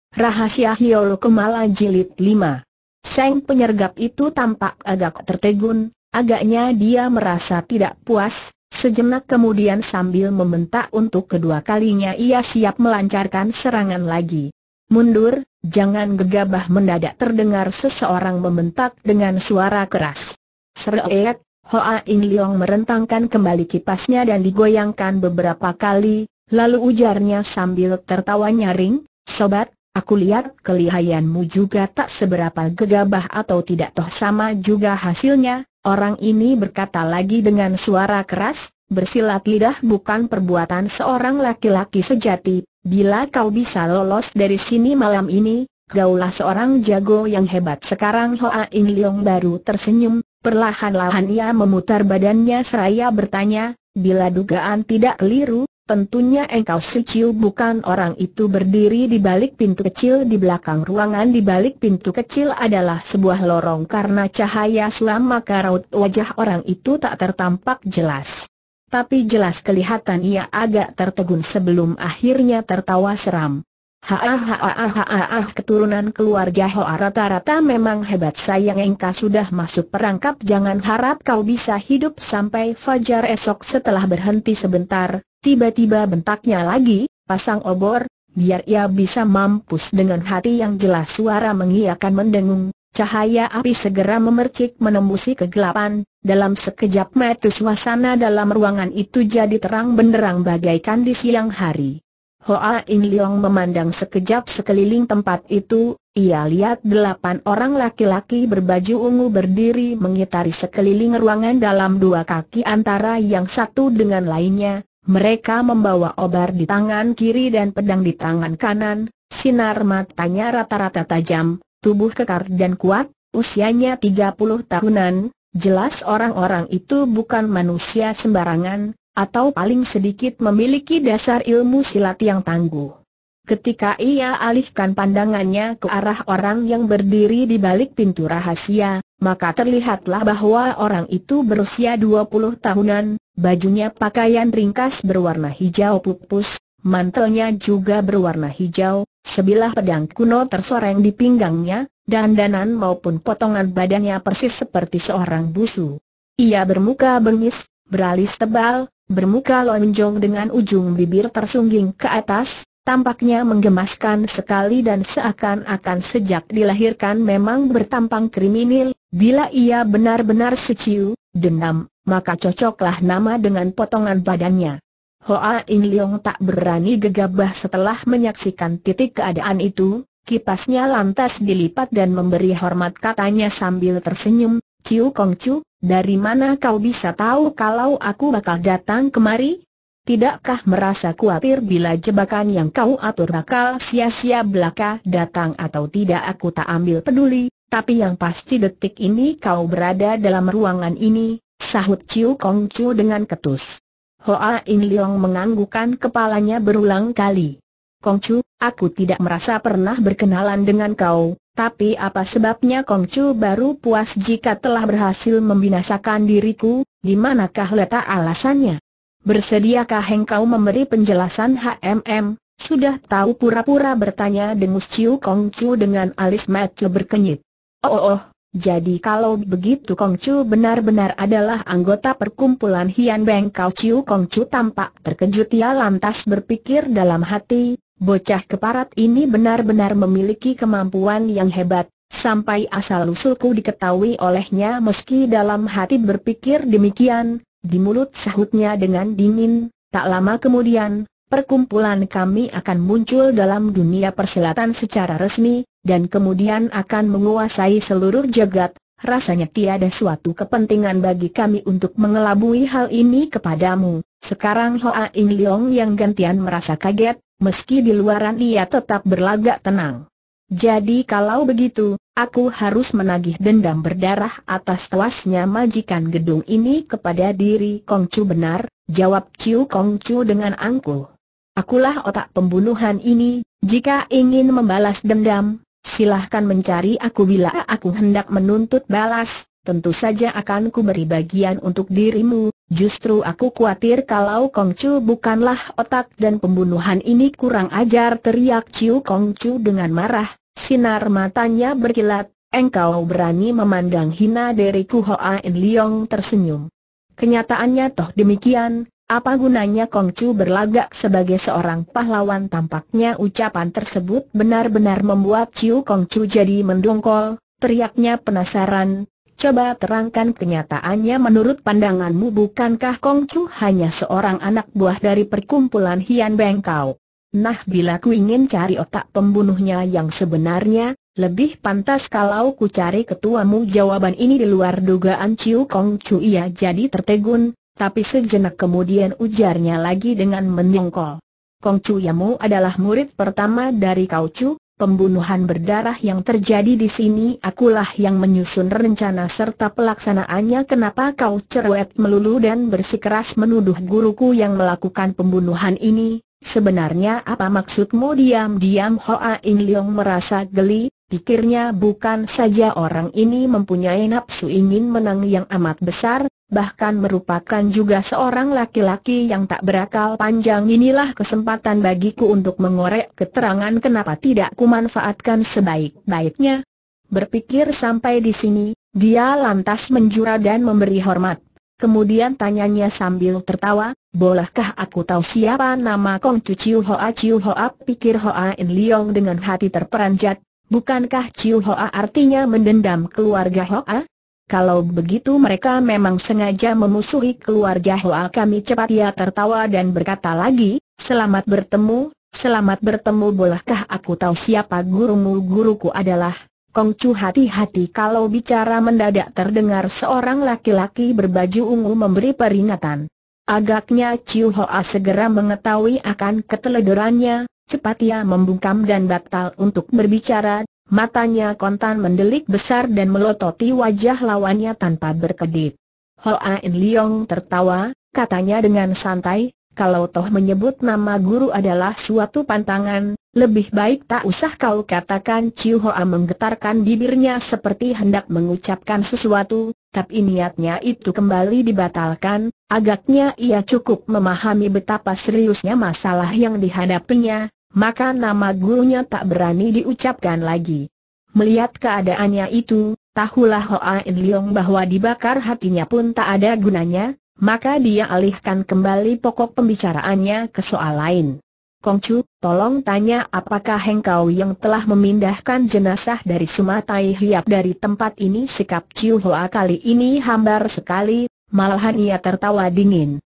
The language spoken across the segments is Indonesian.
Rahasia Hiolo Kemala Jilid 5. Seng penyergap itu tampak agak tertegun, agaknya dia merasa tidak puas. Sejenak kemudian sambil membentak untuk kedua kalinya ia siap melancarkan serangan lagi. "Mundur, jangan gegabah!" mendadak terdengar seseorang membentak dengan suara keras. Seret! Hoa In Leong merentangkan kembali kipasnya dan digoyangkan beberapa kali, lalu ujarnya sambil tertawa nyaring, "Sobat, aku lihat kelihayanmu juga tak seberapa gegabah atau tidak, toh sama juga hasilnya." Orang ini berkata lagi dengan suara keras, "Bersilat lidah bukan perbuatan seorang laki-laki sejati. Bila kau bisa lolos dari sini malam ini, kaulah seorang jago yang hebat." Sekarang Hoa In Leong baru tersenyum. Perlahan-lahan ia memutar badannya seraya bertanya, "Bila dugaan tidak keliru, tentunya engkau si Ciu bukan?" Orang itu berdiri di balik pintu kecil di belakang ruangan. Di balik pintu kecil adalah sebuah lorong. Karena cahaya sulam maka raut wajah orang itu tak tertampak jelas. Tapi jelas kelihatan ia agak tertegun sebelum akhirnya tertawa seram. Keturunan keluarga Hoa rata-rata memang hebat. Sayang engkau sudah masuk perangkap. Jangan harap kau bisa hidup sampai fajar esok." Setelah berhenti sebentar, tiba-tiba bentaknya lagi, "Pasang obor, biar ia bisa mampus." Dengan hati yang jelas suara mengiyakan mendengung. Cahaya api segera memercik menembusi kegelapan. Dalam sekejap mata suasana dalam ruangan itu jadi terang benderang bagaikan di siang hari. Hoa In Leong memandang sekejap sekeliling tempat itu. Ia lihat 8 orang laki-laki berbaju ungu berdiri mengitari sekeliling ruangan dalam 2 kaki antara yang satu dengan lainnya. Mereka membawa obar di tangan kiri dan pedang di tangan kanan. Sinar matanya rata-rata tajam, tubuh kekar dan kuat, usianya 30 tahunan. Jelas orang-orang itu bukan manusia sembarangan, atau paling sedikit memiliki dasar ilmu silat yang tangguh. Ketika ia alihkan pandangannya ke arah orang yang berdiri di balik pintu rahasia, maka terlihatlah bahwa orang itu berusia 20 tahunan, bajunya pakaian ringkas berwarna hijau pupus, mantelnya juga berwarna hijau, sebilah pedang kuno tersoreng di pinggangnya, dandanan maupun potongan badannya persis seperti seorang busu. Ia bermuka bengis, beralis tebal, bermuka lonjong dengan ujung bibir tersungging ke atas, tampaknya menggemaskan sekali dan seakan-akan sejak dilahirkan memang bertampang kriminal. Bila ia benar-benar Ciu dendam, maka cocoklah nama dengan potongan badannya. Hoa In Leong tak berani gegabah setelah menyaksikan titik keadaan itu. Kipasnya lantas dilipat dan memberi hormat, katanya sambil tersenyum, "Ciu Kongcu, dari mana kau bisa tahu kalau aku bakal datang kemari? Tidakkah merasa khawatir bila jebakan yang kau atur bakal sia-sia belaka? Datang atau tidak aku tak ambil peduli, tapi yang pasti detik ini kau berada dalam ruangan ini," sahut Ciu Kongcu dengan ketus. Hoa In Leong menganggukkan kepalanya berulang kali. "Kongcu, aku tidak merasa pernah berkenalan dengan kau. Tapi apa sebabnya Kongcu baru puas jika telah berhasil membinasakan diriku? Di manakah letak alasannya? Bersediakah engkau memberi penjelasan?" Sudah tahu?" pura-pura bertanya dengus Ciu Kongcu dengan alis mata berkenyit. Oh, jadi kalau begitu Kongcu benar-benar adalah anggota perkumpulan Hian Beng Kau?" Ciu Kongcu tampak terkejut. Ia lantas berpikir dalam hati, bocah keparat ini benar-benar memiliki kemampuan yang hebat, sampai asal-usulku diketahui olehnya. Meski dalam hati berpikir demikian, di mulut sahutnya dengan dingin, "Tak lama kemudian, perkumpulan kami akan muncul dalam dunia persilatan secara resmi, dan kemudian akan menguasai seluruh jagat. Rasanya tiada suatu kepentingan bagi kami untuk mengelabui hal ini kepadamu." Sekarang Hoa In Leong yang gantian merasa kaget. Meski di luaran ia tetap berlagak tenang. "Jadi kalau begitu, aku harus menagih dendam berdarah atas tewasnya majikan gedung ini kepada diri Kongcu." "Benar," jawab Ciu Kongcu dengan angkuh. "Akulah otak pembunuhan ini. Jika ingin membalas dendam, silahkan mencari aku. Bila aku hendak menuntut balas, tentu saja akan ku beri bagian untuk dirimu. Justru aku khawatir kalau Kongcu bukanlah otak dan pembunuhan ini kurang ajar, teriak Ciu Kongcu dengan marah. Sinar matanya berkilat. Engkau berani memandang hina diriku? Hoa In Leong tersenyum. Kenyataannya toh demikian. Apa gunanya Kongcu berlagak sebagai seorang pahlawan? Tampaknya ucapan tersebut benar-benar membuat Ciu Kongcu jadi mendongkol. Teriaknya penasaran. Coba terangkan kenyataannya menurut pandanganmu. Bukankah Kongcu hanya seorang anak buah dari perkumpulan Hian Bengkau? Nah, bila ku ingin cari otak pembunuhnya yang sebenarnya, lebih pantas kalau ku cari ketuamu. Jawaban ini di luar dugaan Ciu Kongcu. Ia jadi tertegun, tapi sejenak kemudian ujarnya lagi dengan mendongkol. Kongcu Yamu adalah murid pertama dari Kau Cu. Pembunuhan berdarah yang terjadi di sini akulah yang menyusun rencana serta pelaksanaannya. Kenapa kau cerewet melulu dan bersikeras menuduh guruku yang melakukan pembunuhan ini? Sebenarnya apa maksudmu? Diam-diam Hoa In Leong merasa geli. Pikirnya bukan saja orang ini mempunyai nafsu ingin menang yang amat besar, bahkan merupakan juga seorang laki-laki yang tak berakal panjang. Inilah kesempatan bagiku untuk mengorek keterangan. Kenapa tidak kumanfaatkan sebaik-baiknya? Berpikir sampai di sini, dia lantas menjura dan memberi hormat. Kemudian tanyanya sambil tertawa, bolehkah aku tahu siapa nama Kongcu? Ciu Hoa? Ciu Hoa, pikir Hoa In Leong dengan hati terperanjat. Bukankah Ciu Hoa artinya mendendam keluarga Hoa? Kalau begitu mereka memang sengaja memusuhi keluarga Hoa kami. Cepat ia tertawa dan berkata lagi, selamat bertemu, selamat bertemu. Bolehkah aku tahu siapa gurumu? Guruku adalah Kongcu. Hati-hati kalau bicara. Mendadak terdengar seorang laki-laki berbaju ungu memberi peringatan. Agaknya Ciu Hoa segera mengetahui akan keteledorannya. Cepat ia membungkam dan batal untuk berbicara. Matanya kontan mendelik besar dan melototi wajah lawannya tanpa berkedip. Hoa In Leong tertawa, katanya dengan santai, kalau toh menyebut nama guru adalah suatu pantangan, lebih baik tak usah kau katakan. Ciu Hoa menggetarkan bibirnya seperti hendak mengucapkan sesuatu, tapi niatnya itu kembali dibatalkan. Agaknya ia cukup memahami betapa seriusnya masalah yang dihadapinya, maka nama gurunya tak berani diucapkan lagi. Melihat keadaannya itu, tahulah Hoa In Leong bahwa dibakar hatinya pun tak ada gunanya, maka dia alihkan kembali pokok pembicaraannya ke soal lain. Kongcu, tolong tanya apakah engkau yang telah memindahkan jenazah dari Sumatai Hiap dari tempat ini? Sikap Ciu Hoa kali ini hambar sekali, malahan ia tertawa dingin.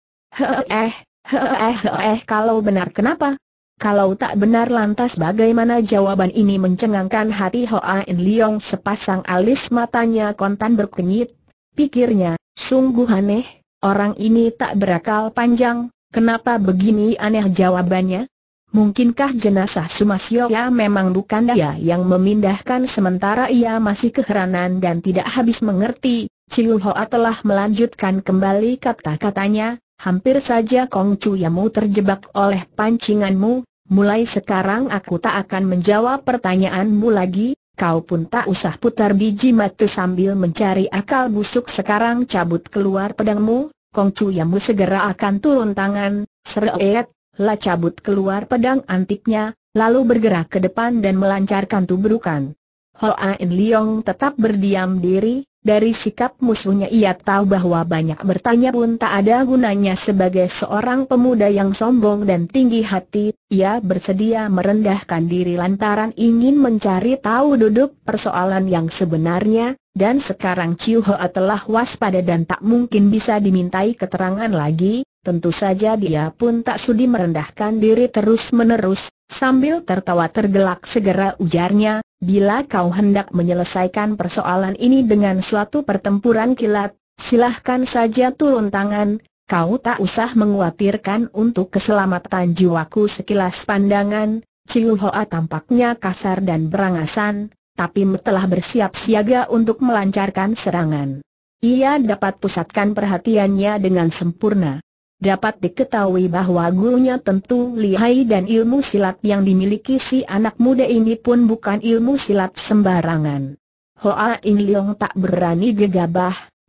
Kalau benar kenapa? Kalau tak benar lantas bagaimana? Jawaban ini mencengangkan hati Hoa In Leong. Sepasang alis matanya kontan berkenyit. Pikirnya, sungguh aneh, orang ini tak berakal panjang. Kenapa begini aneh jawabannya? Mungkinkah jenazah Sumasyoya memang bukan dia yang memindahkan? Sementara ia masih keheranan dan tidak habis mengerti, Ciu Hoa telah melanjutkan kembali kata-katanya. Hampir saja Kongcu Yamu terjebak oleh pancinganmu. Mulai sekarang aku tak akan menjawab pertanyaanmu lagi. Kau pun tak usah putar biji mata sambil mencari akal busuk. Sekarang cabut keluar pedangmu. Kongcu Yamu segera akan turun tangan. Seret, lah cabut keluar pedang antiknya, lalu bergerak ke depan dan melancarkan tubrukan. Hoa In Leong tetap berdiam diri. Dari sikap musuhnya ia tahu bahwa banyak bertanya pun tak ada gunanya. Sebagai seorang pemuda yang sombong dan tinggi hati, ia bersedia merendahkan diri lantaran ingin mencari tahu duduk persoalan yang sebenarnya. Dan sekarang Ciu Hoa telah waspada dan tak mungkin bisa dimintai keterangan lagi. Tentu saja dia pun tak sudi merendahkan diri terus-menerus. Sambil tertawa tergelak segera ujarnya, bila kau hendak menyelesaikan persoalan ini dengan suatu pertempuran kilat, silahkan saja turun tangan. Kau tak usah mengkhawatirkan untuk keselamatan jiwaku. Sekilas pandangan, Ciu Hoa tampaknya kasar dan berangasan, tapi telah bersiap siaga untuk melancarkan serangan. Ia dapat pusatkan perhatiannya dengan sempurna. Dapat diketahui bahwa gurunya tentu lihai dan ilmu silat yang dimiliki si anak muda ini pun bukan ilmu silat sembarangan. Hoa In Leong tak berani gegabah,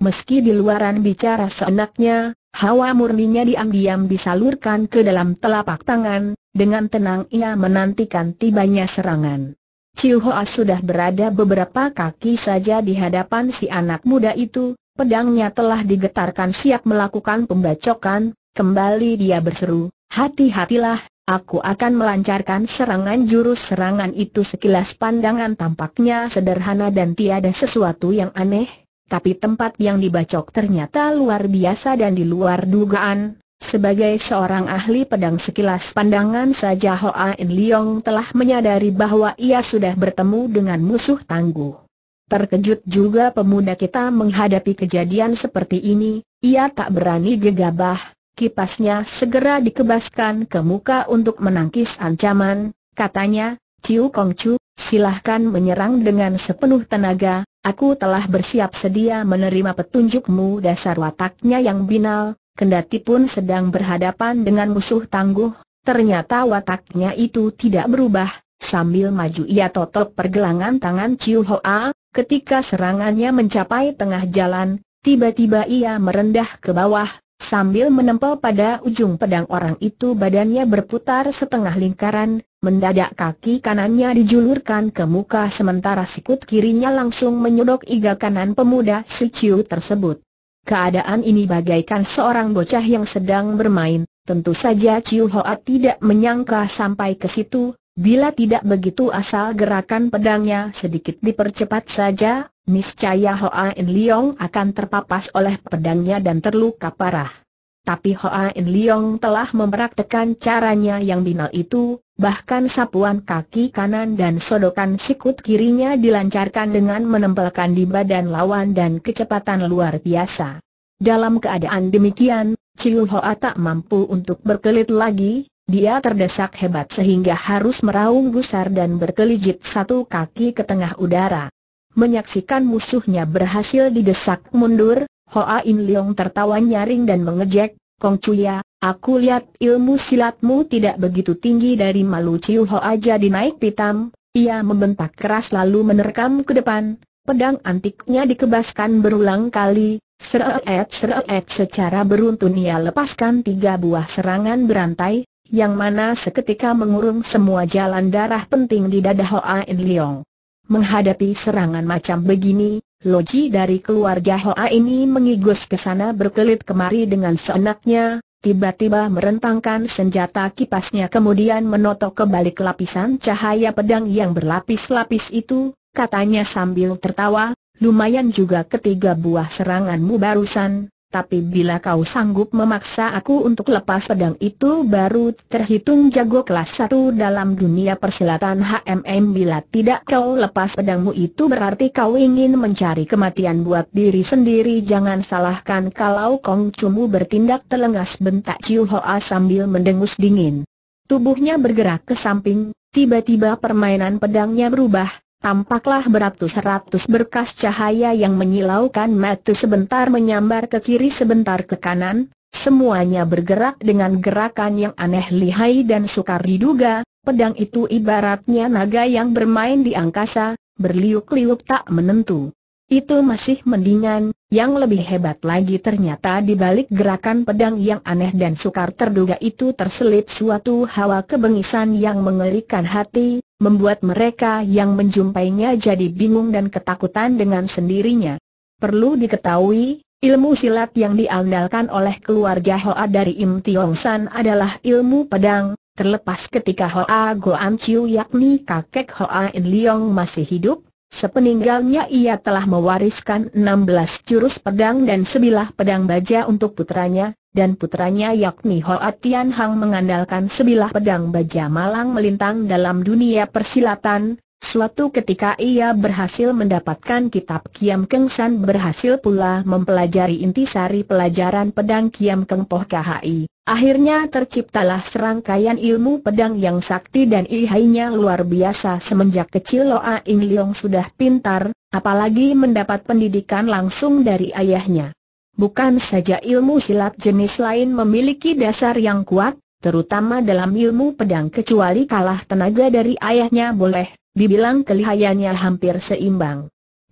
Meski di luaran bicara seenaknya, hawa murninya diam-diam disalurkan ke dalam telapak tangan. Dengan tenang ia menantikan tibanya serangan. Ciu Hoa sudah berada beberapa kaki saja di hadapan si anak muda itu. Pedangnya telah digetarkan siap melakukan pembacokan. Kembali dia berseru, "Hati-hatilah, aku akan melancarkan serangan." Jurus serangan itu sekilas pandangan tampaknya sederhana dan tiada sesuatu yang aneh. Tapi tempat yang dibacok ternyata luar biasa dan di luar dugaan. Sebagai seorang ahli pedang sekilas pandangan saja Hoa In Leong telah menyadari bahwa ia sudah bertemu dengan musuh tangguh. Terkejut juga pemuda kita menghadapi kejadian seperti ini. Ia tak berani gegabah. Kipasnya segera dikebaskan ke muka untuk menangkis ancaman. Katanya, "Ciu Kongcu, silahkan menyerang dengan sepenuh tenaga. Aku telah bersiap sedia menerima petunjukmu." Dasar wataknya yang binal. Kendati pun sedang berhadapan dengan musuh tangguh, ternyata wataknya itu tidak berubah. Sambil maju ia totok pergelangan tangan Ciu Hoa. Ketika serangannya mencapai tengah jalan, tiba-tiba ia merendah ke bawah. Sambil menempel pada ujung pedang orang itu, badannya berputar setengah lingkaran. Mendadak kaki kanannya dijulurkan ke muka sementara sikut kirinya langsung menyodok iga kanan pemuda si Ciu tersebut. Keadaan ini bagaikan seorang bocah yang sedang bermain. Tentu saja Ciu Hoa tidak menyangka sampai ke situ. Bila tidak begitu asal gerakan pedangnya sedikit dipercepat saja, niscaya Hoa In Leong akan terpapas oleh pedangnya dan terluka parah. Tapi Hoa In Leong telah mempraktekkan caranya yang binal itu. Bahkan sapuan kaki kanan dan sodokan sikut kirinya dilancarkan dengan menempelkan di badan lawan dan kecepatan luar biasa. Dalam keadaan demikian, Ciu Hoa tak mampu untuk berkelit lagi. Dia terdesak hebat sehingga harus meraung gusar dan berkelijit satu kaki ke tengah udara. Menyaksikan musuhnya berhasil didesak mundur, Hoa In Leong tertawa nyaring dan mengejek, "Kongcu ya, aku lihat ilmu silatmu tidak begitu tinggi." Dari malu Ciu Hoa jadi naik pitam. Ia membentak keras lalu menerkam ke depan. Pedang antiknya dikebaskan berulang kali. Seret-seret secara beruntun ia lepaskan 3 buah serangan berantai, yang mana seketika mengurung semua jalan darah penting di dada Hoa In Leong. Menghadapi serangan macam begini, loji dari keluarga Hoa ini mengigus ke sana berkelit kemari dengan seenaknya. Tiba-tiba merentangkan senjata kipasnya kemudian menotok ke balik lapisan cahaya pedang yang berlapis-lapis itu. Katanya sambil tertawa, "Lumayan juga ketiga buah seranganmu barusan, tapi bila kau sanggup memaksa aku untuk lepas pedang itu baru terhitung jago kelas 1 dalam dunia persilatan HMM. Bila tidak kau lepas pedangmu itu berarti kau ingin mencari kematian buat diri sendiri. Jangan salahkan kalau Kongcumu bertindak telengas," bentak Ciu Hoa sambil mendengus dingin. Tubuhnya bergerak ke samping, tiba-tiba permainan pedangnya berubah. Tampaklah beratus-ratus berkas cahaya yang menyilaukan mata sebentar menyambar ke kiri sebentar ke kanan. Semuanya bergerak dengan gerakan yang aneh lihai dan sukar diduga. Pedang itu ibaratnya naga yang bermain di angkasa, berliuk-liuk tak menentu. Itu masih mendingan, yang lebih hebat lagi ternyata di balik gerakan pedang yang aneh dan sukar terduga itu terselip suatu hawa kebengisan yang mengerikan hati, membuat mereka yang menjumpainya jadi bingung dan ketakutan dengan sendirinya. Perlu diketahui, ilmu silat yang diandalkan oleh keluarga Hoa dari Im Tiong San adalah ilmu pedang. Terlepas ketika Hoa Goan Chiu yakni kakek Hoa In Leong masih hidup, sepeninggalnya ia telah mewariskan 16 jurus pedang dan sebilah pedang baja untuk putranya, dan putranya yakni Hoa Tian Hang mengandalkan sebilah pedang baja malang melintang dalam dunia persilatan. Suatu ketika ia berhasil mendapatkan kitab Kiam Keng San, berhasil pula mempelajari intisari pelajaran pedang Kiam Keng Poh KHI. Akhirnya terciptalah serangkaian ilmu pedang yang sakti dan lihainya luar biasa. Semenjak kecil Hoa In Leong sudah pintar, apalagi mendapat pendidikan langsung dari ayahnya. Bukan saja ilmu silat jenis lain memiliki dasar yang kuat, terutama dalam ilmu pedang, kecuali kalah tenaga dari ayahnya boleh dibilang kelihayannya hampir seimbang.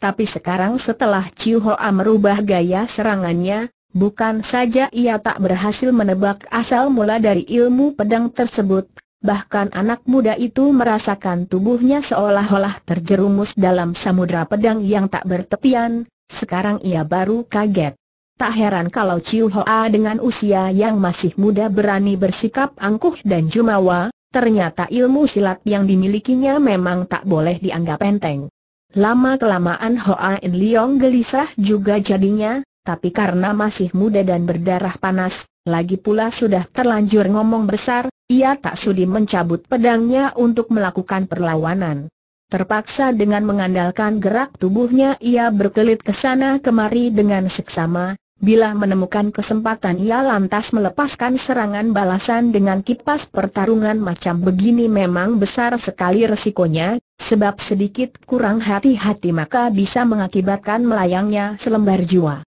Tapi sekarang setelah Chiu Hoa merubah gaya serangannya, bukan saja ia tak berhasil menebak asal mula dari ilmu pedang tersebut, bahkan anak muda itu merasakan tubuhnya seolah-olah terjerumus dalam samudera pedang yang tak bertepian. Sekarang ia baru kaget. Tak heran kalau Chiu Hoa dengan usia yang masih muda berani bersikap angkuh dan jumawa, ternyata ilmu silat yang dimilikinya memang tak boleh dianggap enteng. Lama-kelamaan Hoa In Leong gelisah juga jadinya, tapi karena masih muda dan berdarah panas, lagi pula sudah terlanjur ngomong besar, ia tak sudi mencabut pedangnya untuk melakukan perlawanan. Terpaksa dengan mengandalkan gerak tubuhnya ia berkelit ke sana kemari dengan seksama. Bila menemukan kesempatan ia lantas melepaskan serangan balasan dengan kipas. Pertarungan macam begini memang besar sekali resikonya, sebab sedikit kurang hati-hati maka bisa mengakibatkan melayangnya selembar jiwa.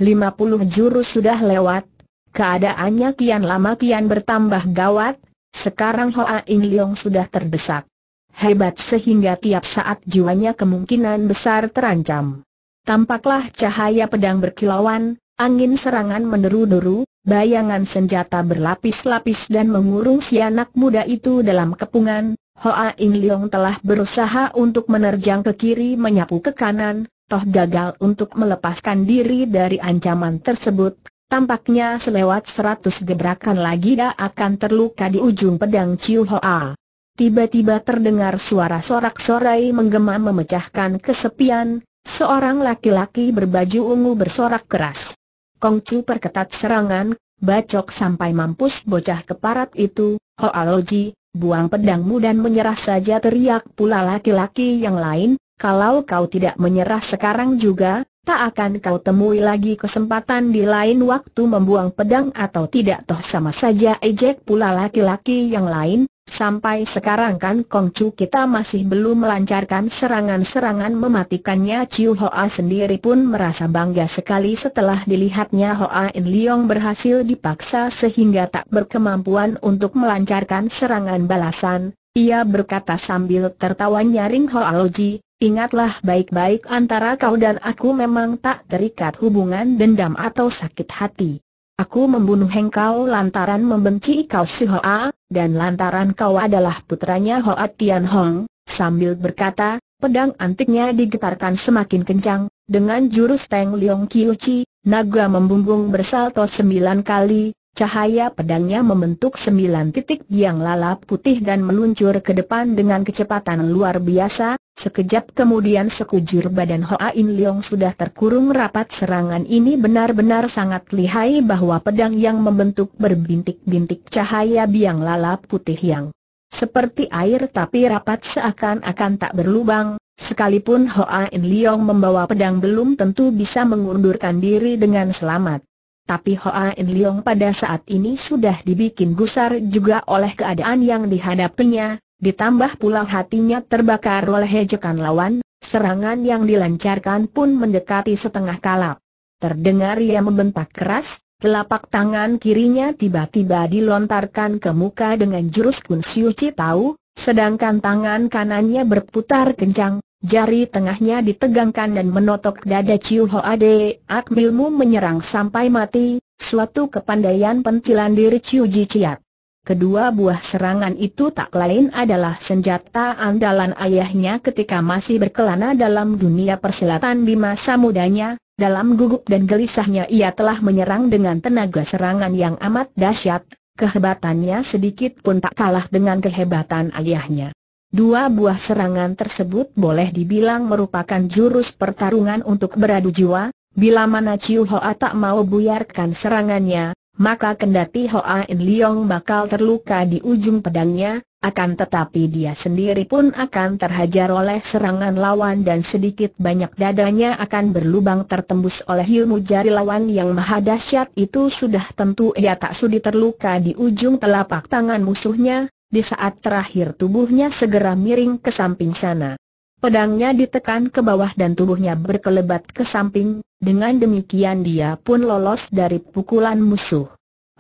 50 jurus sudah lewat, keadaannya kian lama kian bertambah gawat. Sekarang Hoa In Leong sudah terdesak hebat sehingga tiap saat jiwanya kemungkinan besar terancam. Tampaklah cahaya pedang berkilauan, angin serangan menderu-deru, bayangan senjata berlapis-lapis dan mengurung si anak muda itu dalam kepungan. Hoa In Leong telah berusaha untuk menerjang ke kiri menyapu ke kanan, toh gagal untuk melepaskan diri dari ancaman tersebut. Tampaknya selewat 100 gebrakan lagi dia akan terluka di ujung pedang Chiu Hoa. Tiba-tiba terdengar suara sorak-sorai menggema memecahkan kesepian. Seorang laki-laki berbaju ungu bersorak keras. "Kongcu perketat serangan, bacok sampai mampus bocah keparat itu, Hoa Loji, buang pedangmu dan menyerah saja," teriak pula laki-laki yang lain. "Kalau kau tidak menyerah sekarang juga, tak akan kau temui lagi kesempatan di lain waktu membuang pedang atau tidak toh sama saja," ejek pula laki-laki yang lain. "Sampai sekarang kan Kongcu kita masih belum melancarkan serangan-serangan mematikannya." Chiu Hoa sendiri pun merasa bangga sekali setelah dilihatnya Hoa In Leong berhasil dipaksa sehingga tak berkemampuan untuk melancarkan serangan balasan. Ia berkata sambil tertawa nyaring, "Hoa Loji, ingatlah baik-baik, antara kau dan aku memang tak terikat hubungan dendam atau sakit hati. Aku membunuh engkau lantaran membenci kau si Hoa, dan lantaran kau adalah putranya Hoa Tian Hong." Sambil berkata, pedang antiknya digetarkan semakin kencang. Dengan jurus Teng Leong Kiu Chi, naga membumbung bersalto 9 kali. Cahaya pedangnya membentuk 9 titik yang lalap putih dan meluncur ke depan dengan kecepatan luar biasa. Sekejap kemudian sekujur badan Hoa In Leong sudah terkurung rapat. Serangan ini benar-benar sangat lihai, bahwa pedang yang membentuk berbintik-bintik cahaya biang lalap putih yang seperti air tapi rapat seakan-akan tak berlubang. Sekalipun Hoa In Leong membawa pedang belum tentu bisa mengundurkan diri dengan selamat. Tapi Hoa In Leong pada saat ini sudah dibikin gusar juga oleh keadaan yang dihadapinya, ditambah pula hatinya terbakar oleh ejekan lawan. Serangan yang dilancarkan pun mendekati setengah kalap. Terdengar ia membentak keras, telapak tangan kirinya tiba-tiba dilontarkan ke muka dengan jurus Kun Siu Chi Tau, sedangkan tangan kanannya berputar kencang. Jari tengahnya ditegangkan dan menotok dada Chiu Hoa de Akmilmu menyerang sampai mati, suatu kepandaian pentilan diri Chiu Ji Ciat. Kedua buah serangan itu tak lain adalah senjata andalan ayahnya ketika masih berkelana dalam dunia persilatan di masa mudanya. Dalam gugup dan gelisahnya ia telah menyerang dengan tenaga serangan yang amat dahsyat. Kehebatannya sedikit pun tak kalah dengan kehebatan ayahnya. Dua buah serangan tersebut boleh dibilang merupakan jurus pertarungan untuk beradu jiwa. Bila mana Chiu Hoa tak mau buyarkan serangannya, maka kendati Hoa In Leong bakal terluka di ujung pedangnya, akan tetapi dia sendiri pun akan terhajar oleh serangan lawan dan sedikit banyak dadanya akan berlubang tertembus oleh ilmu jari lawan yang maha dahsyat itu. Sudah tentu ia tak sudi terluka di ujung telapak tangan musuhnya. Di saat terakhir tubuhnya segera miring ke samping sana. Pedangnya ditekan ke bawah dan tubuhnya berkelebat ke samping. Dengan demikian dia pun lolos dari pukulan musuh.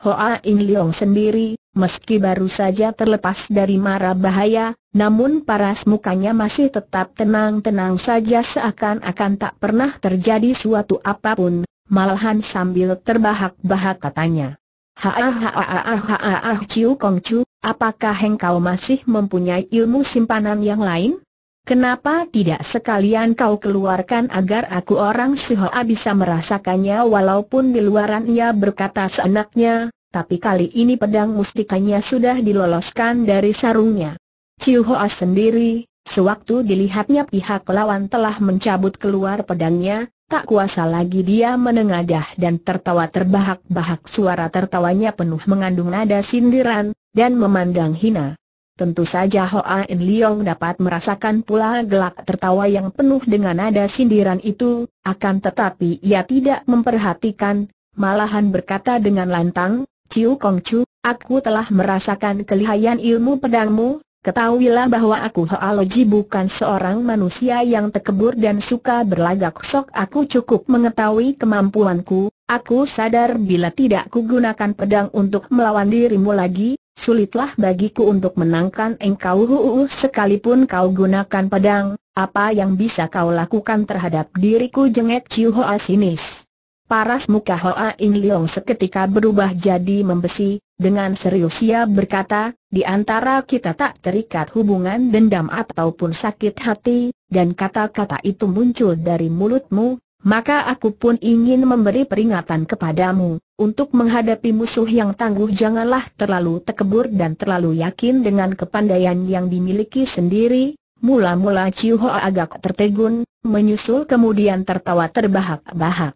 Hoa In Leong sendiri, meski baru saja terlepas dari mara bahaya, namun paras mukanya masih tetap tenang-tenang saja seakan-akan tak pernah terjadi suatu apapun, malahan sambil terbahak-bahak katanya. Ciu Kongcu, apakah engkau masih mempunyai ilmu simpanan yang lain? Kenapa tidak sekalian kau keluarkan agar aku orang Sihoa bisa merasakannya? Walaupun di luaran ia berkata seenaknya, tapi kali ini pedang mustikanya sudah diloloskan dari sarungnya. Ciu Hoa sendiri, sewaktu dilihatnya pihak lawan telah mencabut keluar pedangnya, tak kuasa lagi dia menengadah dan tertawa terbahak-bahak. Suara tertawanya penuh mengandung nada sindiran dan memandang hina. Tentu saja Hoa In Leong dapat merasakan pula gelak tertawa yang penuh dengan nada sindiran itu, akan tetapi ia tidak memperhatikan, malahan berkata dengan lantang, Ciu Kongcu, aku telah merasakan kelihayan ilmu pedangmu. Ketahuilah bahwa aku Hoa Loji bukan seorang manusia yang tekebur dan suka berlagak. Sok aku cukup mengetahui kemampuanku. Aku sadar bila tidak kugunakan pedang untuk melawan dirimu lagi, sulitlah bagiku untuk menangkan engkau. Sekalipun kau gunakan pedang, apa yang bisa kau lakukan terhadap diriku? Jengek Ciu Hoa sinis. Paras muka Hoa In Leong seketika berubah jadi membesi. Dengan serius ia berkata, di antara kita tak terikat hubungan dendam ataupun sakit hati, dan kata-kata itu muncul dari mulutmu, maka aku pun ingin memberi peringatan kepadamu, untuk menghadapi musuh yang tangguh janganlah terlalu tekebur dan terlalu yakin dengan kepandaian yang dimiliki sendiri. Mula-mula Ciu Hoa agak tertegun, menyusul kemudian tertawa terbahak-bahak.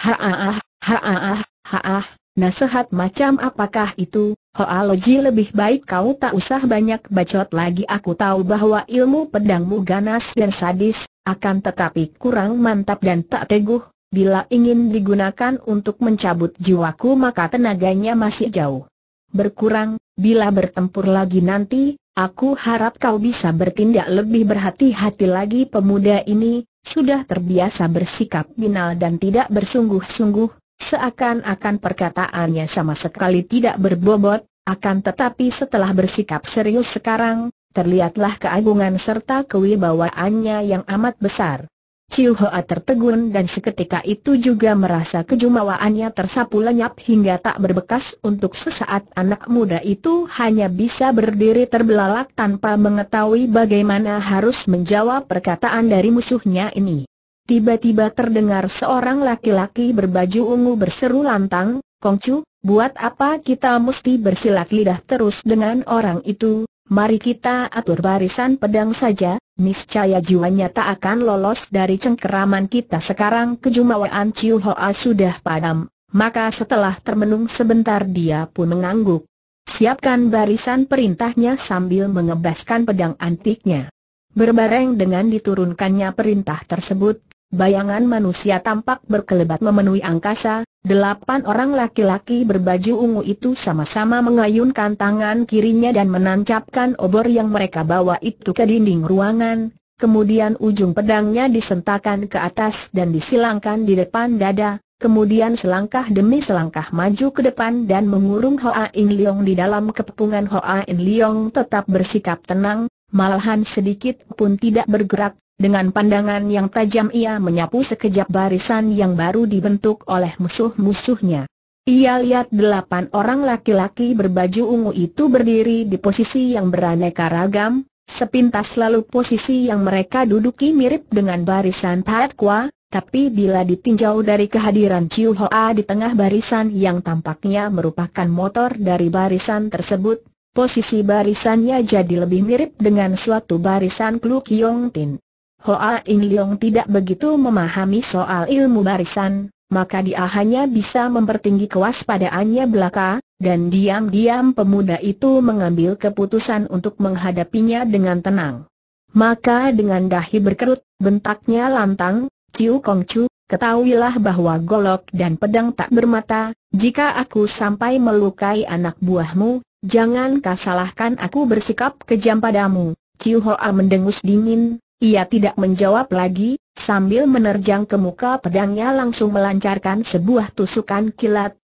Nasihat macam apakah itu? Hoa Loji, lebih baik kau tak usah banyak bacot lagi. Aku tahu bahwa ilmu pedangmu ganas dan sadis, akan tetapi kurang mantap dan tak teguh. Bila ingin digunakan untuk mencabut jiwaku maka tenaganya masih jauh berkurang. Bila bertempur lagi nanti, aku harap kau bisa bertindak lebih berhati-hati lagi. Pemuda ini sudah terbiasa bersikap binal dan tidak bersungguh-sungguh, seakan-akan perkataannya sama sekali tidak berbobot, akan tetapi setelah bersikap serius sekarang, terlihatlah keagungan serta kewibawaannya yang amat besar. Ciu Hoa tertegun dan seketika itu juga merasa kejumawaannya tersapu lenyap hingga tak berbekas. Untuk sesaat anak muda itu hanya bisa berdiri terbelalak tanpa mengetahui bagaimana harus menjawab perkataan dari musuhnya ini. Tiba-tiba terdengar seorang laki-laki berbaju ungu berseru lantang, Kongcu, buat apa kita mesti bersilat lidah terus dengan orang itu? Mari kita atur barisan pedang saja, niscaya jiwanya tak akan lolos dari cengkeraman kita. Sekarang kejumawaan Ciu Hoa sudah padam, maka setelah termenung sebentar dia pun mengangguk. Siapkan barisan, perintahnya sambil mengebaskan pedang antiknya. Berbareng dengan diturunkannya perintah tersebut, bayangan manusia tampak berkelebat memenuhi angkasa. 8 orang laki-laki berbaju ungu itu sama-sama mengayunkan tangan kirinya dan menancapkan obor yang mereka bawa itu ke dinding ruangan. Kemudian ujung pedangnya disentakkan ke atas dan disilangkan di depan dada. Kemudian selangkah demi selangkah maju ke depan dan mengurung Hoa In Leong di dalam kepungan. Hoa In Leong tetap bersikap tenang, malahan sedikit pun tidak bergerak. Dengan pandangan yang tajam ia menyapu sekejap barisan yang baru dibentuk oleh musuh-musuhnya. Ia lihat 8 orang laki-laki berbaju ungu itu berdiri di posisi yang beraneka ragam. Sepintas lalu posisi yang mereka duduki mirip dengan barisan Pat Kwa, tapi bila ditinjau dari kehadiran Ciu Hoa di tengah barisan yang tampaknya merupakan motor dari barisan tersebut, posisi barisannya jadi lebih mirip dengan suatu barisan Kluk Yong Tin. Hoa In Leong tidak begitu memahami soal ilmu barisan, maka dia hanya bisa mempertinggi kewaspadaannya belaka, dan diam-diam pemuda itu mengambil keputusan untuk menghadapinya dengan tenang. Maka dengan dahi berkerut, bentaknya lantang, Ciu Kongcu, ketahuilah bahwa golok dan pedang tak bermata. Jika aku sampai melukai anak buahmu, jangan kau salahkan aku bersikap kejam padamu. Ciu Hoa mendengus dingin. Ia tidak menjawab lagi, sambil menerjang ke muka pedangnya langsung melancarkan sebuah tusukan kilat.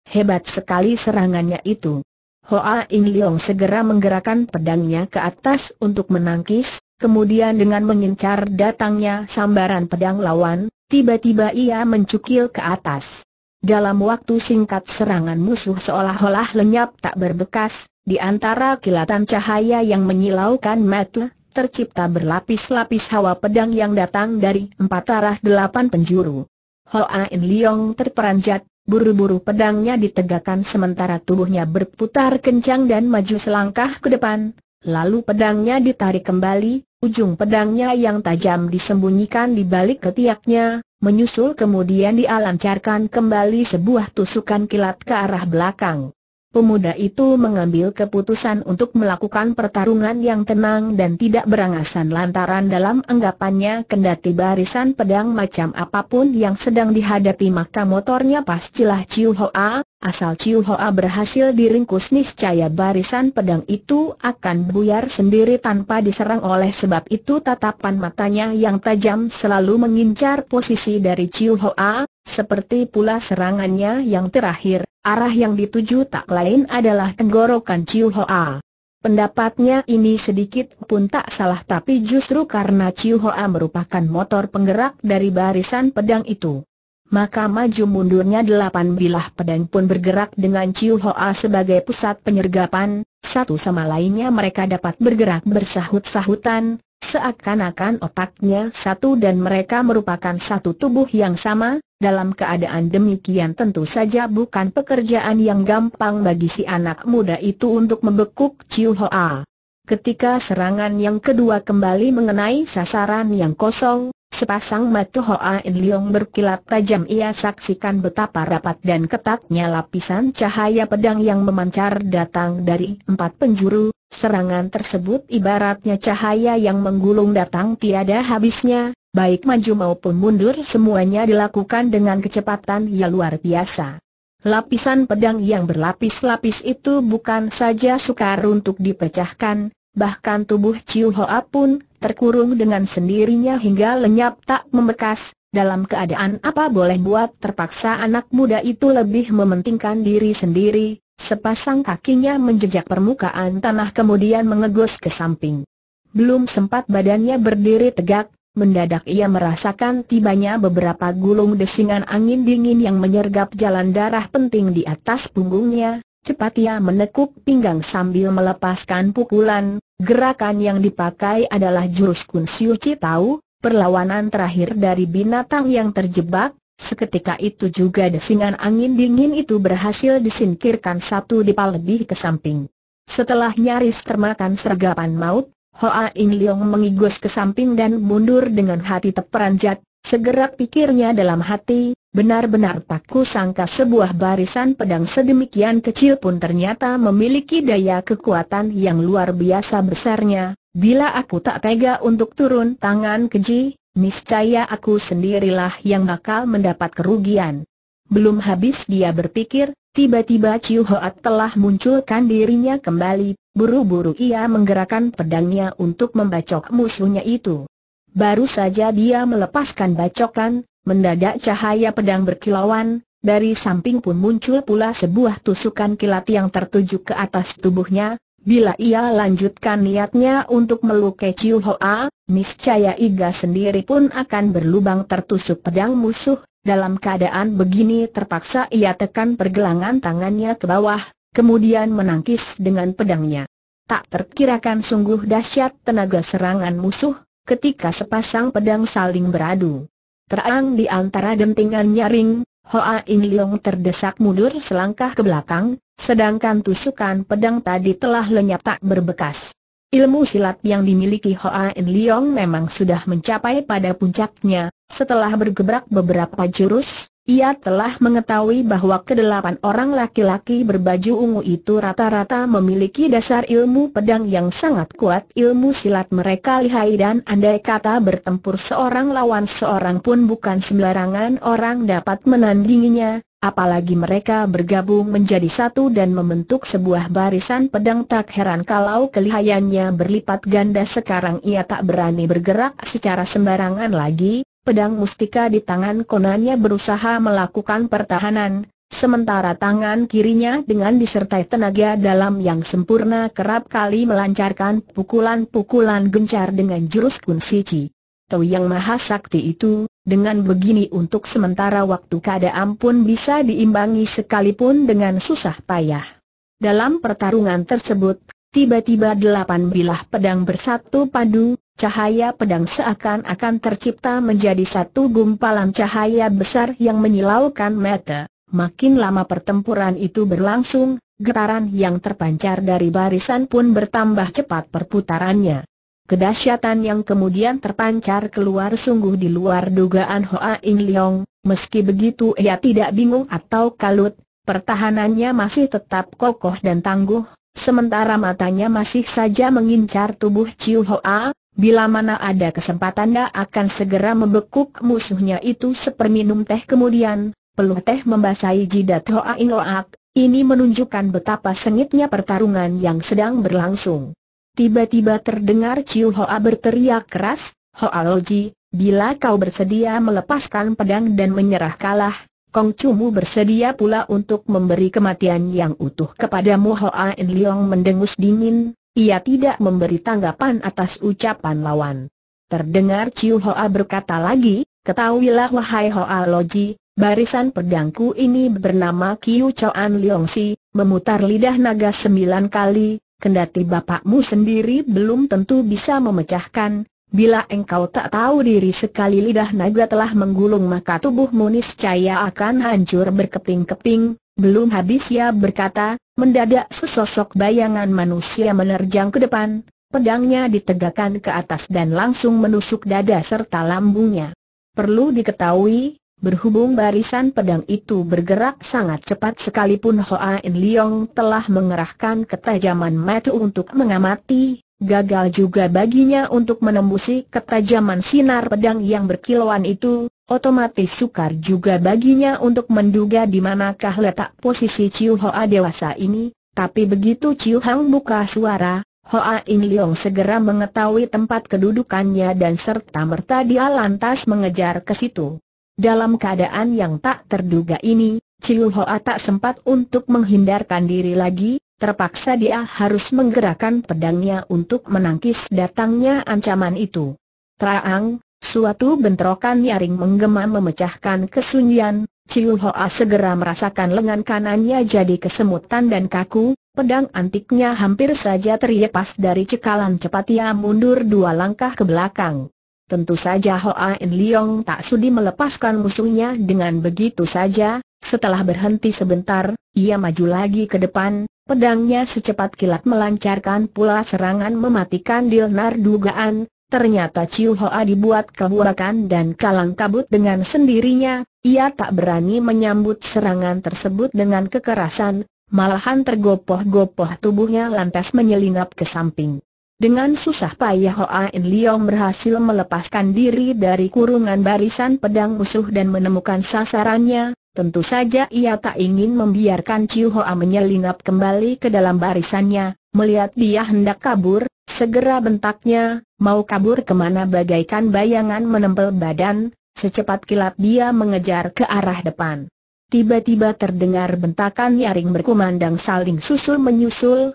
Hebat sekali serangannya itu. Hoa In Leong segera menggerakkan pedangnya ke atas untuk menangkis, kemudian dengan mengincar datangnya sambaran pedang lawan, tiba-tiba ia mencukil ke atas. Dalam waktu singkat serangan musuh seolah-olah lenyap tak berbekas, di antara kilatan cahaya yang menyilaukan mata, tercipta berlapis-lapis hawa pedang yang datang dari 4 arah 8 penjuru. Hoa In Leong terperanjat, buru-buru pedangnya ditegakkan sementara tubuhnya berputar kencang dan maju selangkah ke depan, lalu pedangnya ditarik kembali, ujung pedangnya yang tajam disembunyikan di balik ketiaknya, menyusul kemudian dia lancarkan kembali sebuah tusukan kilat ke arah belakang. Pemuda itu mengambil keputusan untuk melakukan pertarungan yang tenang dan tidak berangasan lantaran dalam anggapannya kendati barisan pedang macam apapun yang sedang dihadapi maka motornya pastilah Ciu Hoa, asal Ciu Hoa berhasil diringkus niscaya barisan pedang itu akan buyar sendiri tanpa diserang oleh sebab itu tatapan matanya yang tajam selalu mengincar posisi dari Ciu Hoa, seperti pula serangannya yang terakhir. Arah yang dituju tak lain adalah tenggorokan Ciu Hoa. Pendapatnya ini sedikit pun tak salah tapi justru karena Ciu Hoa merupakan motor penggerak dari barisan pedang itu, maka maju mundurnya 8 bilah pedang pun bergerak dengan Ciu Hoa sebagai pusat penyergapan, satu sama lainnya mereka dapat bergerak bersahut-sahutan, seakan-akan otaknya satu dan mereka merupakan satu tubuh yang sama. Dalam keadaan demikian tentu saja bukan pekerjaan yang gampang bagi si anak muda itu untuk membekuk Ciu Hoa. Ketika serangan yang kedua kembali mengenai sasaran yang kosong, sepasang mata Hoa In Leong berkilat tajam. Ia saksikan betapa rapat dan ketatnya lapisan cahaya pedang yang memancar datang dari 4 penjuru. Serangan tersebut ibaratnya cahaya yang menggulung datang tiada habisnya. Baik maju maupun mundur semuanya dilakukan dengan kecepatan yang luar biasa. Lapisan pedang yang berlapis-lapis itu bukan saja sukar untuk dipecahkan, bahkan tubuh Ciu Hoa pun terkurung dengan sendirinya hingga lenyap tak membekas. Dalam keadaan apa boleh buat terpaksa anak muda itu lebih mementingkan diri sendiri. Sepasang kakinya menjejak permukaan tanah kemudian mengegos ke samping. Belum sempat badannya berdiri tegak, mendadak ia merasakan tibanya beberapa gulung desingan angin dingin yang menyergap jalan darah penting di atas punggungnya. Cepat ia menekuk pinggang sambil melepaskan pukulan. Gerakan yang dipakai adalah jurus Kun Siu Chi Tau, perlawanan terakhir dari binatang yang terjebak. Seketika itu juga desingan angin dingin itu berhasil disingkirkan satu dipal lebih ke samping. Setelah nyaris termakan sergapan maut, Hoa In Leong mengigos ke samping dan mundur dengan hati terperanjat. Segera pikirnya dalam hati, benar-benar tak kusangka sebuah barisan pedang sedemikian kecil pun ternyata memiliki daya kekuatan yang luar biasa besarnya. Bila aku tak tega untuk turun tangan keji, niscaya aku sendirilah yang bakal mendapat kerugian. Belum habis dia berpikir, tiba-tiba Ciu Hoa telah munculkan dirinya kembali. Buru-buru ia menggerakkan pedangnya untuk membacok musuhnya itu. Baru saja dia melepaskan bacokan, mendadak cahaya pedang berkilauan, dari samping pun muncul pula sebuah tusukan kilat yang tertuju ke atas tubuhnya. Bila ia lanjutkan niatnya untuk melukai Ciu Hoa, niscaya iga sendiri pun akan berlubang tertusuk pedang musuh. Dalam keadaan begini terpaksa ia tekan pergelangan tangannya ke bawah, kemudian menangkis dengan pedangnya. Tak terkirakan sungguh dahsyat tenaga serangan musuh, ketika sepasang pedang saling beradu. Terang di antara dentingan nyaring, Hoa In Leong terdesak mundur selangkah ke belakang, sedangkan tusukan pedang tadi telah lenyap tak berbekas. Ilmu silat yang dimiliki Hoa In Leong memang sudah mencapai pada puncaknya. Setelah bergebrak beberapa jurus, ia telah mengetahui bahwa kedelapan orang laki-laki berbaju ungu itu rata-rata memiliki dasar ilmu pedang yang sangat kuat. Ilmu silat mereka lihai dan andai kata bertempur seorang lawan seorang pun bukan sembarangan orang dapat menandinginya. Apalagi mereka bergabung menjadi satu dan membentuk sebuah barisan pedang. Tak heran kalau kelihayannya berlipat ganda. Sekarang ia tak berani bergerak secara sembarangan lagi. Pedang mustika di tangan konannya berusaha melakukan pertahanan, sementara tangan kirinya dengan disertai tenaga dalam yang sempurna kerap kali melancarkan pukulan-pukulan gencar dengan jurus Kun Sici Tau yang maha sakti itu. Dengan begini untuk sementara waktu keadaan pun bisa diimbangi sekalipun dengan susah payah. Dalam pertarungan tersebut, tiba-tiba 8 bilah pedang bersatu padu, cahaya pedang seakan-akan tercipta menjadi satu gumpalan cahaya besar yang menyilaukan mata. Makin lama pertempuran itu berlangsung, getaran yang terpancar dari barisan pun bertambah cepat perputarannya. Kedahsyatan yang kemudian terpancar keluar sungguh di luar dugaan Hoa In Leong. Meski begitu ia tidak bingung atau kalut, pertahanannya masih tetap kokoh dan tangguh, sementara matanya masih saja mengincar tubuh Ciu Hoa. Bila mana ada kesempatan dia akan segera membekuk musuhnya itu seperminum teh kemudian. Peluh teh membasahi jidat Hoa In Loak. Ini menunjukkan betapa sengitnya pertarungan yang sedang berlangsung. Tiba-tiba terdengar Ciu Hoa berteriak keras, "Hoa Loji, bila kau bersedia melepaskan pedang dan menyerah kalah, Kong Cumu bersedia pula untuk memberi kematian yang utuh kepadamu." Hoa In Leong mendengus dingin, ia tidak memberi tanggapan atas ucapan lawan. Terdengar Ciu Hoa berkata lagi, "Ketahuilah wahai Hoa Loji, barisan pedangku ini bernama Kiu Choan Leong Si, memutar lidah naga 9 kali. Kendati bapakmu sendiri belum tentu bisa memecahkan. Bila engkau tak tahu diri sekali lidah naga telah menggulung maka tubuhmu niscaya akan hancur berkeping-keping." Belum habis ia berkata, mendadak sesosok bayangan manusia menerjang ke depan, pedangnya ditegakkan ke atas dan langsung menusuk dada serta lambungnya. Perlu diketahui, berhubung barisan pedang itu bergerak sangat cepat sekalipun Hoa In Leong telah mengerahkan ketajaman mata untuk mengamati, gagal juga baginya untuk menembusi ketajaman sinar pedang yang berkilauan itu. Otomatis sukar juga baginya untuk menduga di manakah letak posisi Ciu Hoa dewasa ini. Tapi begitu Ciu Hang buka suara, Hoa In Leong segera mengetahui tempat kedudukannya dan serta-merta dia lantas mengejar ke situ. Dalam keadaan yang tak terduga ini, Ciu Hoa tak sempat untuk menghindarkan diri lagi, terpaksa dia harus menggerakkan pedangnya untuk menangkis datangnya ancaman itu. Traang, suatu bentrokan nyaring menggema memecahkan kesunyian. Ciu Hoa segera merasakan lengan kanannya jadi kesemutan dan kaku, pedang antiknya hampir saja terlepas dari cekalan. Cepat ia mundur 2 langkah ke belakang. Tentu saja Hoa In Leong tak sudi melepaskan musuhnya dengan begitu saja. Setelah berhenti sebentar, ia maju lagi ke depan, pedangnya secepat kilat melancarkan pula serangan mematikan di luar dugaan. Ternyata Ciu Hoa dibuat keburakan dan kalang kabut dengan sendirinya. Ia tak berani menyambut serangan tersebut dengan kekerasan, malahan tergopoh-gopoh tubuhnya lantas menyelinap ke samping. Dengan susah payah Hoa In Leong berhasil melepaskan diri dari kurungan barisan pedang musuh dan menemukan sasarannya. Tentu saja ia tak ingin membiarkan Ciu Hoa menyelinap kembali ke dalam barisannya. Melihat dia hendak kabur, segera bentaknya, "Mau kabur kemana?" Bagaikan bayangan menempel badan, secepat kilat dia mengejar ke arah depan. Tiba-tiba terdengar bentakan nyaring berkumandang saling susul menyusul.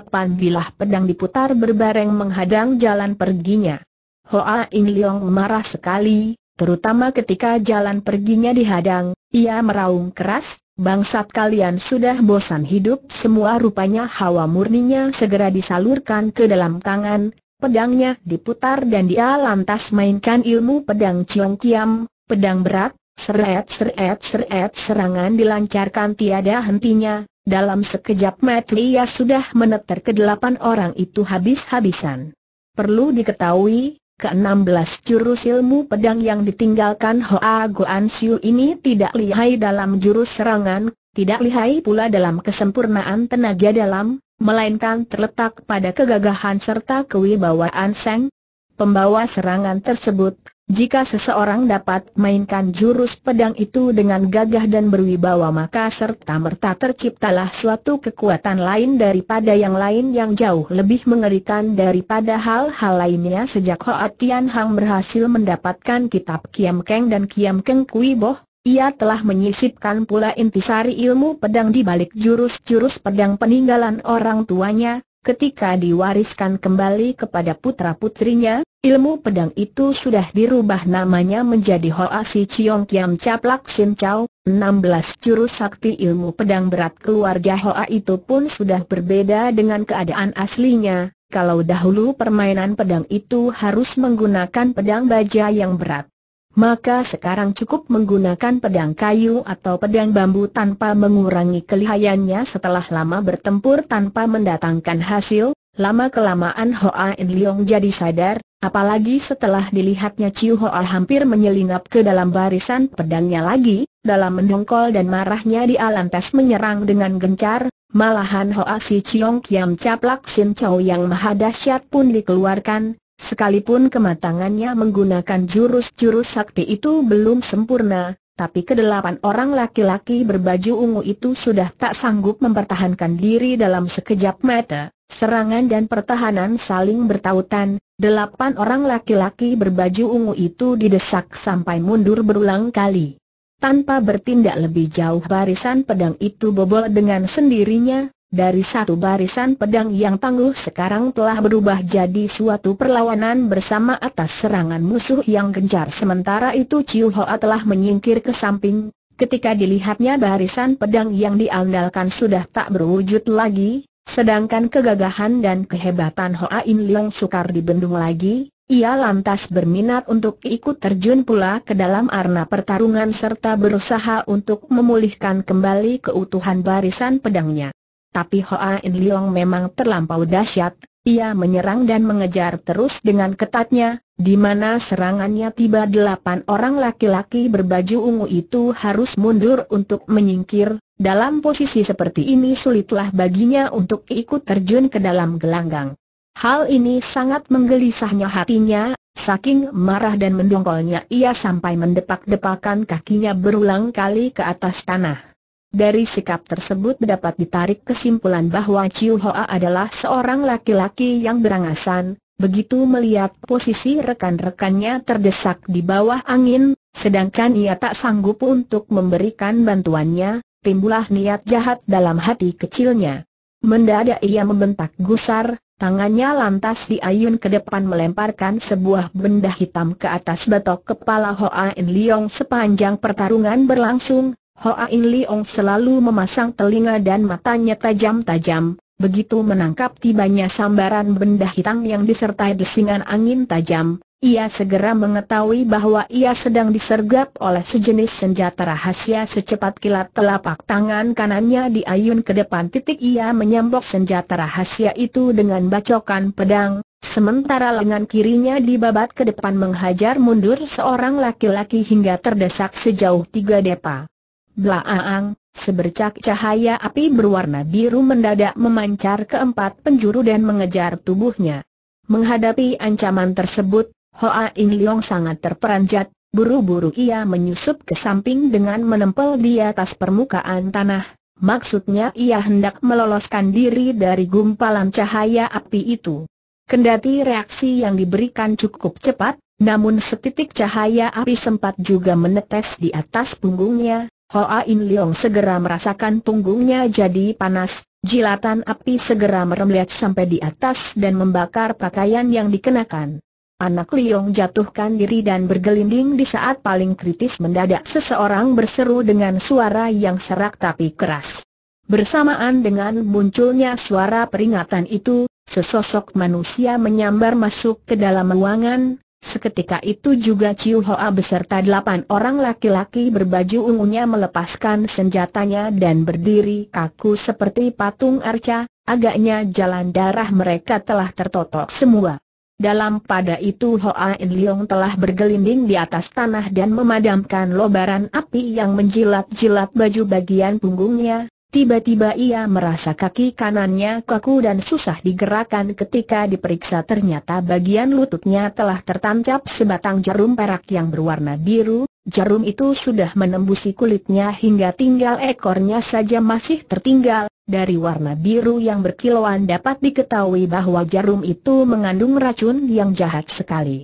8 bilah pedang diputar berbareng menghadang jalan perginya. Hoa In Leong marah sekali, terutama ketika jalan perginya dihadang. Ia meraung keras, "Bangsat, kalian sudah bosan hidup semua." Rupanya hawa murninya segera disalurkan ke dalam tangan. Pedangnya diputar dan dia lantas mainkan ilmu pedang Ciong Kiam, pedang berat. Seret-seret-seret serangan dilancarkan tiada hentinya. Dalam sekejap mata ia sudah meneter ke-8 orang itu habis-habisan. Perlu diketahui, ke-16 jurus ilmu pedang yang ditinggalkan Hoa Goan Siu ini tidak lihai dalam jurus serangan, tidak lihai pula dalam kesempurnaan tenaga dalam, melainkan terletak pada kegagahan serta kewibawaan sang pembawa serangan tersebut. Jika seseorang dapat mainkan jurus pedang itu dengan gagah dan berwibawa maka serta-merta terciptalah suatu kekuatan lain daripada yang lain yang jauh lebih mengerikan daripada hal-hal lainnya. Sejak Hoa Tian Hang berhasil mendapatkan kitab Kiam Keng dan Kiam Keng Kui Boh, ia telah menyisipkan pula intisari ilmu pedang di balik jurus-jurus pedang peninggalan orang tuanya. Ketika diwariskan kembali kepada putra-putrinya, ilmu pedang itu sudah dirubah namanya menjadi Hoa Si Chiong Kiam Caplak Sin Chow. 16 jurus sakti ilmu pedang berat keluarga Hoa itu pun sudah berbeda dengan keadaan aslinya. Kalau dahulu permainan pedang itu harus menggunakan pedang baja yang berat, maka sekarang cukup menggunakan pedang kayu atau pedang bambu tanpa mengurangi kelihayannya. Setelah lama bertempur tanpa mendatangkan hasil, lama-kelamaan Hoa In Leong jadi sadar, apalagi setelah dilihatnya Ciu Hoa hampir menyelinap ke dalam barisan pedangnya lagi. Dalam mendongkol dan marahnya dia lantas menyerang dengan gencar. Malahan Hoa Si Chiong Kiam Caplak Sin Chow yang maha dahsyat pun dikeluarkan. Sekalipun kematangannya menggunakan jurus-jurus sakti itu belum sempurna, tapi kedelapan orang laki-laki berbaju ungu itu sudah tak sanggup mempertahankan diri dalam sekejap mata. Serangan dan pertahanan saling bertautan. 8 orang laki-laki berbaju ungu itu didesak sampai mundur berulang kali. Tanpa bertindak lebih jauh barisan pedang itu bobol dengan sendirinya. Dari satu barisan pedang yang tangguh sekarang telah berubah jadi suatu perlawanan bersama atas serangan musuh yang gencar. Sementara itu Ciu Hoa telah menyingkir ke samping. Ketika dilihatnya barisan pedang yang diandalkan sudah tak berwujud lagi, sedangkan kegagahan dan kehebatan Hoa In Leong sukar dibendung lagi, ia lantas berminat untuk ikut terjun pula ke dalam arena pertarungan serta berusaha untuk memulihkan kembali keutuhan barisan pedangnya. Tapi Hoa In Leong memang terlampau dahsyat. Ia menyerang dan mengejar terus dengan ketatnya, di mana serangannya tiba 8 orang laki-laki berbaju ungu itu harus mundur untuk menyingkir. Dalam posisi seperti ini sulitlah baginya untuk ikut terjun ke dalam gelanggang. Hal ini sangat menggelisahnya hatinya. Saking marah dan mendongkolnya ia sampai mendepak-depakan kakinya berulang kali ke atas tanah. Dari sikap tersebut dapat ditarik kesimpulan bahwa Ciu Hoa adalah seorang laki-laki yang berangasan. Begitu melihat posisi rekan-rekannya terdesak di bawah angin, sedangkan ia tak sanggup untuk memberikan bantuannya, timbullah niat jahat dalam hati kecilnya. Mendadak ia membentak gusar. Tangannya lantas diayun ke depan melemparkan sebuah benda hitam ke atas batok kepala Hoa In Leong. Sepanjang pertarungan berlangsung, Hoa In Leong selalu memasang telinga dan matanya tajam-tajam. Begitu menangkap tibanya sambaran benda hitam yang disertai desingan angin tajam, ia segera mengetahui bahwa ia sedang disergap oleh sejenis senjata rahasia. Secepat kilat telapak tangan kanannya diayun ke depan. Ia menyambok senjata rahasia itu dengan bacokan pedang, sementara lengan kirinya dibabat ke depan menghajar mundur seorang laki-laki hingga terdesak sejauh 3 depa. Blaang, sebercak cahaya api berwarna biru mendadak memancar ke 4 penjuru dan mengejar tubuhnya. Menghadapi ancaman tersebut, Hoa In Leong sangat terperanjat. Buru-buru ia menyusup ke samping dengan menempel di atas permukaan tanah. Maksudnya ia hendak meloloskan diri dari gumpalan cahaya api itu. Kendati reaksi yang diberikan cukup cepat, namun setitik cahaya api sempat juga menetes di atas punggungnya. Hoa In Leong segera merasakan punggungnya jadi panas. Jilatan api segera merembet sampai di atas dan membakar pakaian yang dikenakan. Anak Leong jatuhkan diri dan bergelinding. Di saat paling kritis mendadak seseorang berseru dengan suara yang serak tapi keras. Bersamaan dengan munculnya suara peringatan itu, sesosok manusia menyambar masuk ke dalam ruangan. Seketika itu juga Ciu Hoa beserta 8 orang laki-laki berbaju ungunya melepaskan senjatanya dan berdiri kaku seperti patung arca. Agaknya jalan darah mereka telah tertotok semua. Dalam pada itu Hoa In Leong telah bergelinding di atas tanah dan memadamkan lobaran api yang menjilat-jilat baju bagian punggungnya. Tiba-tiba ia merasa kaki kanannya kaku dan susah digerakkan. Ketika diperiksa ternyata bagian lututnya telah tertancap sebatang jarum perak yang berwarna biru. Jarum itu sudah menembusi kulitnya hingga tinggal ekornya saja masih tertinggal. Dari warna biru yang berkilauan dapat diketahui bahwa jarum itu mengandung racun yang jahat sekali.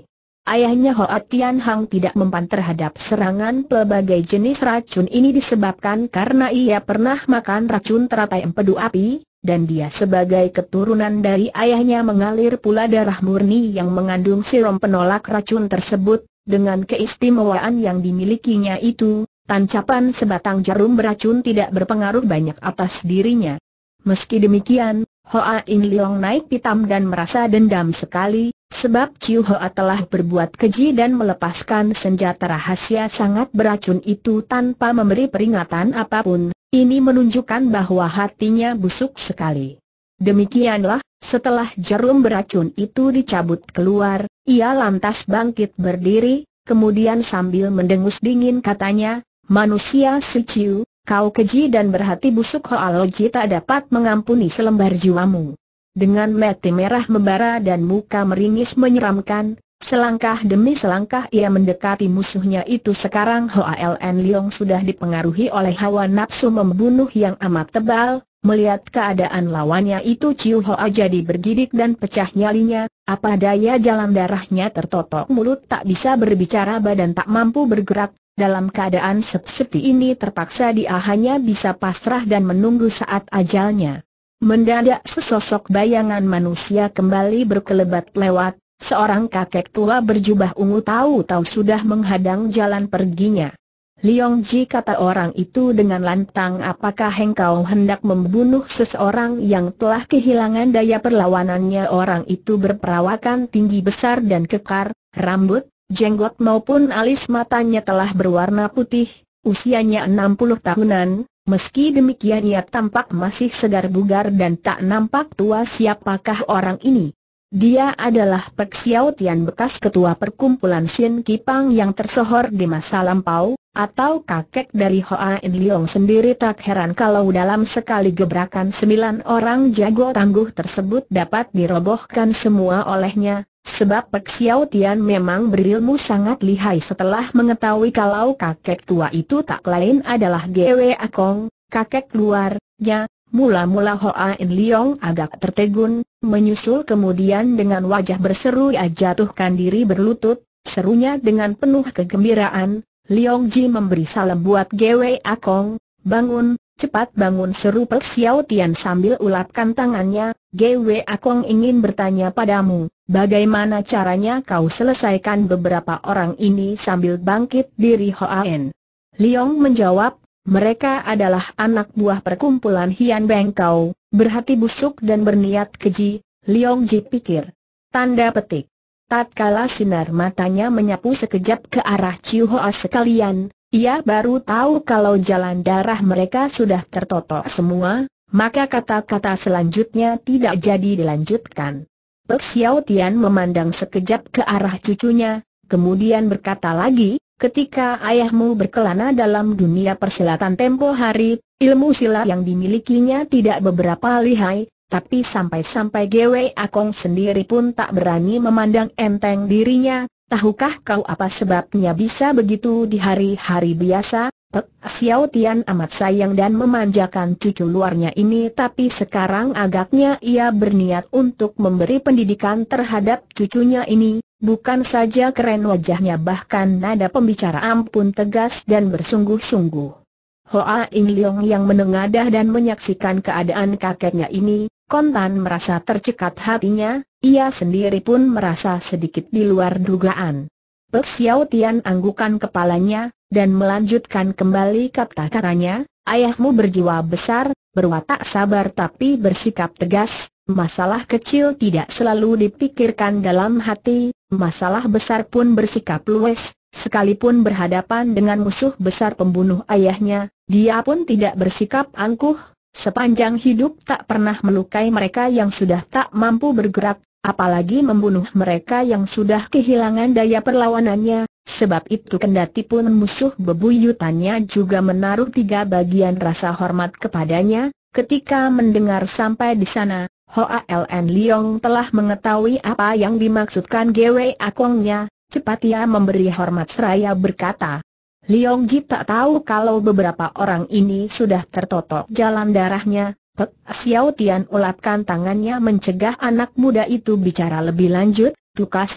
ayahnya Hoa Tian Hang tidak mempan terhadap serangan pelbagai jenis racun ini disebabkan karena ia pernah makan racun teratai empedu api, dan dia sebagai keturunan dari ayahnya mengalir pula darah murni yang mengandung sirum penolak racun tersebut. Dengan keistimewaan yang dimilikinya itu, tancapan sebatang jarum beracun tidak berpengaruh banyak atas dirinya. Meski demikian, Hoa In Leong naik pitam dan merasa dendam sekali, sebab Ciu Hoa telah berbuat keji dan melepaskan senjata rahasia sangat beracun itu tanpa memberi peringatan apapun. Ini menunjukkan bahwa hatinya busuk sekali. Demikianlah, setelah jarum beracun itu dicabut keluar, ia lantas bangkit berdiri, kemudian sambil mendengus dingin katanya, "Manusia si Ciu, kau keji dan berhati busuk. Hoa Loji tak dapat mengampuni selembar jiwamu." Dengan mata merah membara dan muka meringis menyeramkan, selangkah demi selangkah ia mendekati musuhnya itu. Sekarang Hoa Ln Leong sudah dipengaruhi oleh hawa nafsu membunuh yang amat tebal. Melihat keadaan lawannya itu, Ciu Hoa jadi bergidik dan pecah nyalinya. Apa daya, jalan darahnya tertotok, mulut tak bisa berbicara, badan tak mampu bergerak. Dalam keadaan seperti ini terpaksa dia hanya bisa pasrah dan menunggu saat ajalnya. Mendadak sesosok bayangan manusia kembali berkelebat lewat. Seorang kakek tua berjubah ungu tahu-tahu sudah menghadang jalan perginya. "Leong Ji," kata orang itu dengan lantang, "apakah engkau hendak membunuh seseorang yang telah kehilangan daya perlawanannya?" Orang itu berperawakan tinggi besar dan kekar, rambut, jenggot maupun alis matanya telah berwarna putih, usianya 60 tahunan, meski demikian ia tampak masih segar bugar dan tak nampak tua. Siapakah orang ini? Dia adalah Pek Xiao Tian, bekas ketua perkumpulan Sin Kipang yang tersohor di masa lampau, atau kakek dari Hoa In Leong sendiri. Tak heran kalau dalam sekali gebrakan 9 orang jago tangguh tersebut dapat dirobohkan semua olehnya, sebab Pek Xiao Tian memang berilmu sangat lihai. Setelah mengetahui kalau kakek tua itu tak lain adalah Gwe Akong, kakek luarnya, mula-mula Hoa In Leong agak tertegun, menyusul kemudian dengan wajah berseru ia jatuhkan diri berlutut, serunya dengan penuh kegembiraan, "Leong Ji memberi salam buat Gwe Akong." "Bangun, cepat bangun," seru Pek Xiao Tian sambil ulapkan tangannya. "Gwe Akong ingin bertanya padamu, bagaimana caranya kau selesaikan beberapa orang ini?" Sambil bangkit diri Hoa In Leong menjawab, "Mereka adalah anak buah perkumpulan Hian Bengkau, berhati busuk dan berniat keji." Leong Ji pikir. Tanda petik. Tatkala sinar matanya menyapu sekejap ke arah Ciu Hoa sekalian, ia baru tahu kalau jalan darah mereka sudah tertotok semua, maka kata-kata selanjutnya tidak jadi dilanjutkan. Pek Xiao Tian memandang sekejap ke arah cucunya, kemudian berkata lagi, "Ketika ayahmu berkelana dalam dunia persilatan tempo hari, ilmu silat yang dimilikinya tidak beberapa lihai, tapi sampai-sampai Gwe Akong sendiri pun tak berani memandang enteng dirinya. Tahukah kau apa sebabnya bisa begitu di hari-hari biasa?" Pek Xiao Tian amat sayang dan memanjakan cucu luarnya ini, tapi sekarang agaknya ia berniat untuk memberi pendidikan terhadap cucunya ini. Bukan saja keren wajahnya, bahkan nada pembicaraan pun tegas dan bersungguh-sungguh. Hoa In Leong yang menengadah dan menyaksikan keadaan kakeknya ini, kontan merasa tercekat hatinya. Ia sendiri pun merasa sedikit di luar dugaan. Pek Xiao Tian anggukan kepalanya dan melanjutkan kembali kata-katanya, "Ayahmu berjiwa besar, berwatak sabar tapi bersikap tegas. Masalah kecil tidak selalu dipikirkan dalam hati, masalah besar pun bersikap luwes. Sekalipun berhadapan dengan musuh besar pembunuh ayahnya, dia pun tidak bersikap angkuh. Sepanjang hidup tak pernah melukai mereka yang sudah tak mampu bergerak, apalagi membunuh mereka yang sudah kehilangan daya perlawanannya. Sebab itu kendati pun musuh bebuyutannya juga menaruh 3 bagian rasa hormat kepadanya." Ketika mendengar sampai di sana, Hoa Ln Leong telah mengetahui apa yang dimaksudkan Gwe Akongnya. Cepat ia memberi hormat seraya berkata, "Leong Ji tak tahu kalau beberapa orang ini sudah tertotok jalan darahnya." Pek Xiao Tian ulapkan tangannya mencegah anak muda itu bicara lebih lanjut, tukasnya,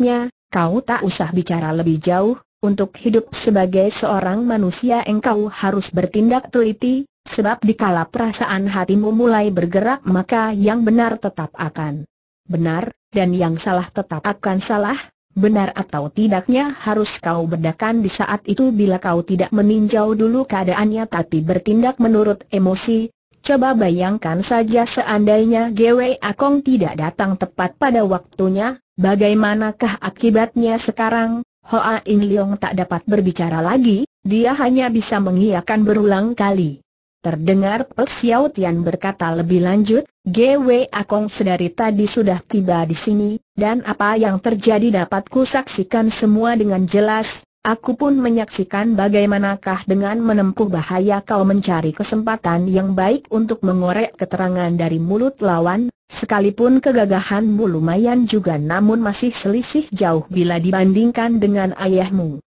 kau tak usah bicara lebih jauh. Untuk hidup sebagai seorang manusia engkau harus bertindak teliti, sebab dikala perasaan hatimu mulai bergerak maka yang benar tetap akan benar, dan yang salah tetap akan salah. Benar atau tidaknya harus kau bedakan di saat itu bila kau tidak meninjau dulu keadaannya tapi bertindak menurut emosi. Coba bayangkan saja seandainya Gwe Akong tidak datang tepat pada waktunya, bagaimanakah akibatnya sekarang? Hoa In Leong tak dapat berbicara lagi, dia hanya bisa mengiyakan berulang kali. Terdengar Pek Xiao Tian berkata lebih lanjut, Gwe Akong sedari tadi sudah tiba di sini, dan apa yang terjadi dapat kusaksikan semua dengan jelas. Aku pun menyaksikan bagaimanakah dengan menempuh bahaya kau mencari kesempatan yang baik untuk mengorek keterangan dari mulut lawan. Sekalipun kegagahanmu lumayan juga namun masih selisih jauh bila dibandingkan dengan ayahmu.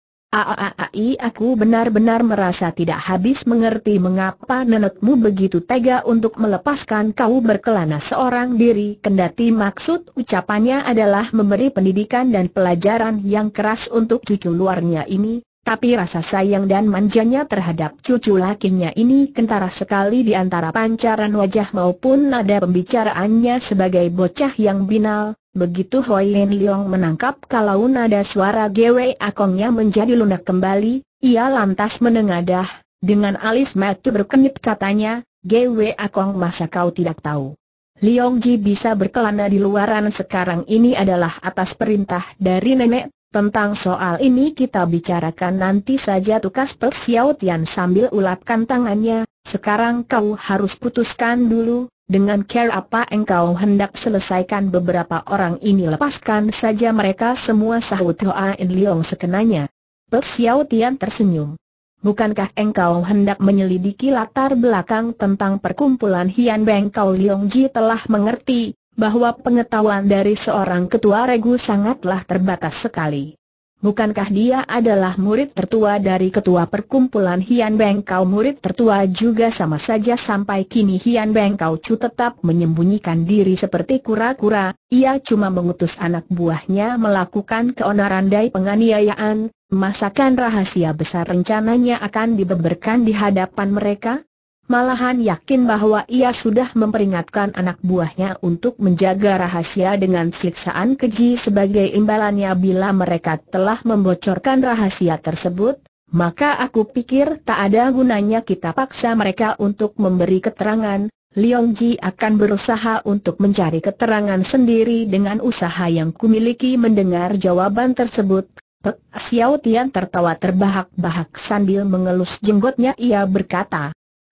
Aku benar-benar merasa tidak habis mengerti mengapa nenekmu begitu tega untuk melepaskan kau berkelana seorang diri, kendati maksud ucapannya adalah memberi pendidikan dan pelajaran yang keras untuk cucu luarnya ini. Tapi rasa sayang dan manjanya terhadap cucu lakinya ini kentara sekali di antara pancaran wajah maupun nada pembicaraannya sebagai bocah yang binal. Begitu Hoi Lin Leong menangkap kalau nada suara Gwe Akongnya menjadi lunak kembali, ia lantas menengadah, dengan alis mata berkenyit katanya, Gwe Akong masa kau tidak tahu? Leong Ji bisa berkelana di luaran sekarang ini adalah atas perintah dari nenek. Tentang soal ini kita bicarakan nanti saja, tukas Pek Xiao Tian sambil ulapkan tangannya. Sekarang kau harus putuskan dulu, dengan cara apa engkau hendak selesaikan beberapa orang ini. Lepaskan saja mereka semua, sahut Hoa In Leong sekenanya. Pek Xiao Tian tersenyum. Bukankah engkau hendak menyelidiki latar belakang tentang perkumpulan Hian Beng? Kau Leong Ji telah mengerti bahwa pengetahuan dari seorang ketua regu sangatlah terbatas sekali. Bukankah dia adalah murid tertua dari ketua perkumpulan Hian Beng? Kau murid tertua juga sama saja. Sampai kini Hian Beng Kau Cu tetap menyembunyikan diri seperti kura-kura. Ia cuma mengutus anak buahnya melakukan keonaran dan penganiayaan. Masakan rahasia besar rencananya akan dibeberkan di hadapan mereka? Malahan yakin bahwa ia sudah memperingatkan anak buahnya untuk menjaga rahasia dengan siksaan keji sebagai imbalannya bila mereka telah membocorkan rahasia tersebut. Maka aku pikir tak ada gunanya kita paksa mereka untuk memberi keterangan. Leong Ji akan berusaha untuk mencari keterangan sendiri dengan usaha yang kumiliki. Mendengar jawaban tersebut, Pek Xiao Tian tertawa terbahak-bahak sambil mengelus jenggotnya. Ia berkata,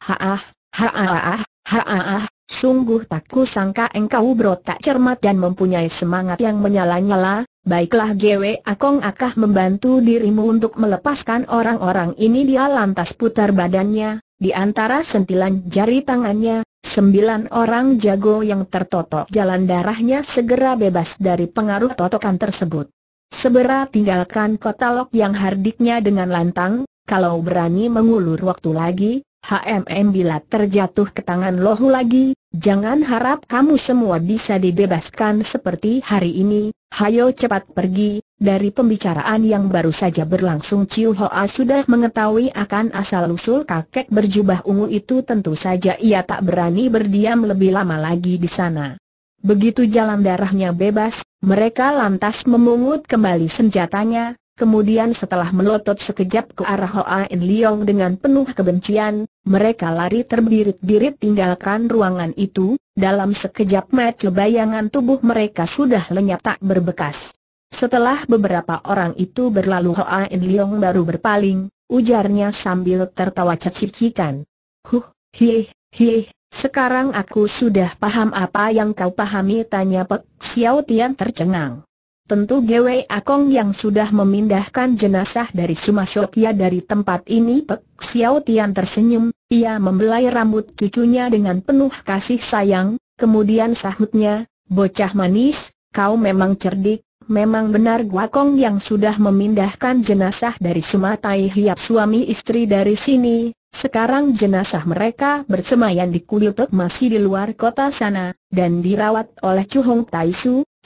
sungguh tak kusangka engkau berotak cermat dan mempunyai semangat yang menyala-nyala. Baiklah, Gwe Akong akan membantu dirimu untuk melepaskan orang-orang ini. Dia lantas putar badannya, di antara sentilan jari tangannya, 9 orang jago yang tertotok jalan darahnya segera bebas dari pengaruh totokan tersebut. Segera tinggalkan kota Lok yang hardiknya dengan lantang. Kalau berani mengulur waktu lagi, bila terjatuh ke tangan Lohu lagi, jangan harap kamu semua bisa dibebaskan seperti hari ini. Hayo cepat pergi. Dari pembicaraan yang baru saja berlangsung, Ciu Hoa sudah mengetahui akan asal-usul kakek berjubah ungu itu. Tentu saja ia tak berani berdiam lebih lama lagi di sana. Begitu jalan darahnya bebas, mereka lantas memungut kembali senjatanya. Kemudian setelah melotot sekejap ke arah Hoa In Leong dengan penuh kebencian, mereka lari terbirit-birit tinggalkan ruangan itu. Dalam sekejap mata bayangan tubuh mereka sudah lenyap tak berbekas. Setelah beberapa orang itu berlalu, Hoa In Leong baru berpaling, ujarnya sambil tertawa cekikikan. Sekarang aku sudah paham apa yang kau pahami, tanya Pek Xiao Tian tercengang. Tentu Gwe Akong yang sudah memindahkan jenazah dari Sumasokya dari tempat ini. Pek Xiao Tian tersenyum, ia membelai rambut cucunya dengan penuh kasih sayang, kemudian sahutnya, bocah manis, kau memang cerdik. Memang benar Gwe Akong yang sudah memindahkan jenazah dari Sumatai Hiap suami istri dari sini. Sekarang jenazah mereka bersemayam di kuil Pek masih di luar kota sana, dan dirawat oleh Chu Hong Tai Su.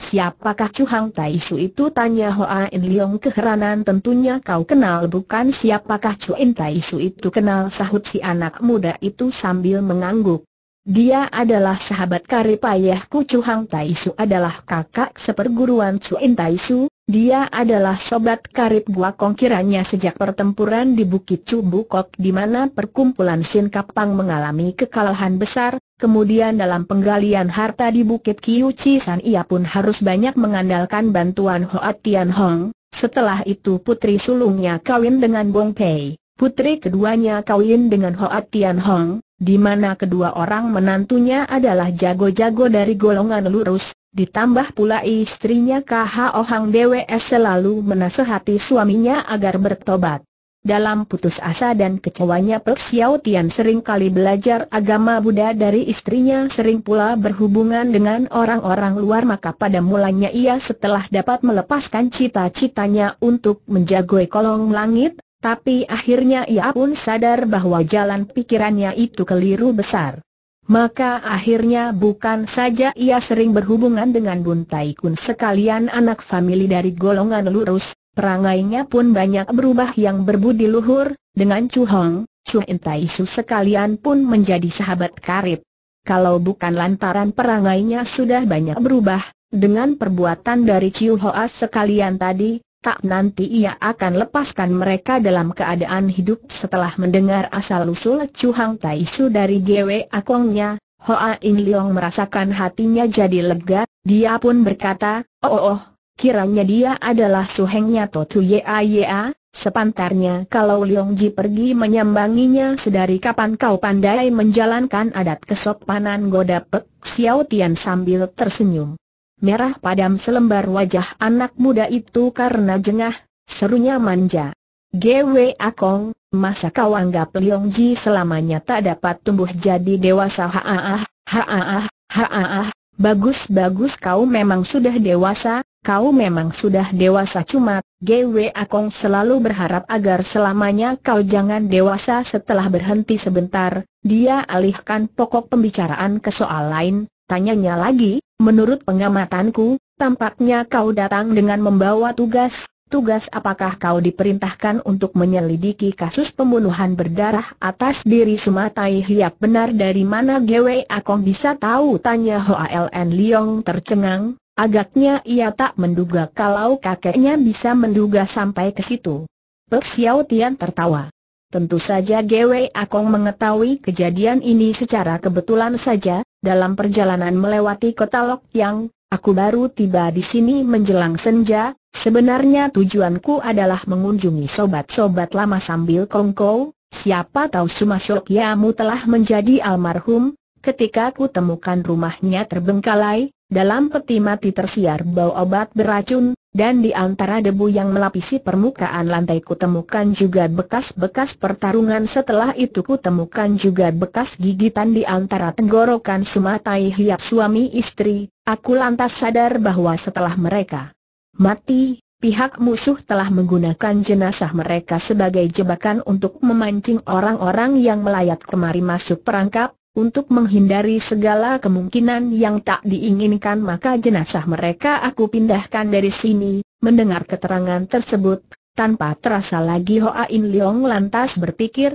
Siapakah Chu Hang Tai Su itu? Tanya Hoa In Leong keheranan. Tentunya kau kenal bukan? Siapakah Chu In Tai Su itu? Kenal, sahut si anak muda itu sambil mengangguk. Dia adalah sahabat karib ayahku. Chu Hang Tai Su adalah kakak seperguruan Chu In Tai Su. Dia adalah sobat karib Gua Kong. Kiranya sejak pertempuran di Bukit Chu Bukok di mana perkumpulan Sin Kapang mengalami kekalahan besar, kemudian dalam penggalian harta di Bukit Kiu Chisan ia pun harus banyak mengandalkan bantuan Hoa Tian Hong. Setelah itu putri sulungnya kawin dengan Bong Pei, putri keduanya kawin dengan Hoa Tian Hong, di mana kedua orang menantunya adalah jago-jago dari golongan lurus. Ditambah pula istrinya KHO Hang DWS selalu menasehati suaminya agar bertobat. Dalam putus asa dan kecewanya Pek Xiao Tian sering kali belajar agama Buddha dari istrinya, sering pula berhubungan dengan orang-orang luar. Maka pada mulanya ia setelah dapat melepaskan cita-citanya untuk menjagoi kolong langit, tapi akhirnya ia pun sadar bahwa jalan pikirannya itu keliru besar. Maka akhirnya bukan saja ia sering berhubungan dengan Bun Tai Kun sekalian anak famili dari golongan lurus, perangainya pun banyak berubah yang berbudi luhur. Dengan Chu Hong, Chu In Tai Su sekalian pun menjadi sahabat karib. Kalau bukan lantaran perangainya sudah banyak berubah, dengan perbuatan dari Ciu Hoa sekalian tadi, tak nanti ia akan lepaskan mereka dalam keadaan hidup. Setelah mendengar asal-usul Chu Hang Tai Su dari Gwe Akongnya, Hoa In Leong merasakan hatinya jadi lega. Dia pun berkata, oh, kiranya dia adalah suhengnya Totu Ya. Sepantarnya kalau Leong Ji pergi menyambanginya. Sedari kapan kau pandai menjalankan adat kesopanan? Goda Pek Xiao Tian sambil tersenyum. Merah padam selembar wajah anak muda itu karena jengah, serunya manja. Gwe Akong, masa kau anggap Leong Ji selamanya tak dapat tumbuh jadi dewasa? Bagus, kau memang sudah dewasa, cuma Gwe Akong selalu berharap agar selamanya kau jangan dewasa. Setelah berhenti sebentar, dia alihkan pokok pembicaraan ke soal lain, tanyanya lagi. Menurut pengamatanku, tampaknya kau datang dengan membawa tugas. Tugas apakah? Kau diperintahkan untuk menyelidiki kasus pembunuhan berdarah atas diri Sumatai Hiap. Benar, dari mana Gwe Akong bisa tahu? Tanya Hoa Ln Leong tercengang. Agaknya ia tak menduga kalau kakeknya bisa menduga sampai ke situ. Pek Xiao Tian tertawa. Tentu saja Gwe Akong mengetahui kejadian ini secara kebetulan saja. Dalam perjalanan melewati kota Lok Yang, aku baru tiba di sini menjelang senja. Sebenarnya tujuanku adalah mengunjungi sobat-sobat lama sambil kongko. Siapa tahu Sumasokyamu telah menjadi almarhum. Ketika ku temukan rumahnya terbengkalai, dalam peti mati tersiar bau obat beracun, dan di antara debu yang melapisi permukaan lantai kutemukan juga bekas-bekas pertarungan. Setelah itu kutemukan juga bekas gigitan di antara tenggorokan Sumatai Hiap suami istri. Aku lantas sadar bahwa setelah mereka mati, pihak musuh telah menggunakan jenazah mereka sebagai jebakan untuk memancing orang-orang yang melayat kemari masuk perangkap. Untuk menghindari segala kemungkinan yang tak diinginkan, maka jenazah mereka aku pindahkan dari sini. Mendengar keterangan tersebut, tanpa terasa lagi Hoa In Leong lantas berpikir,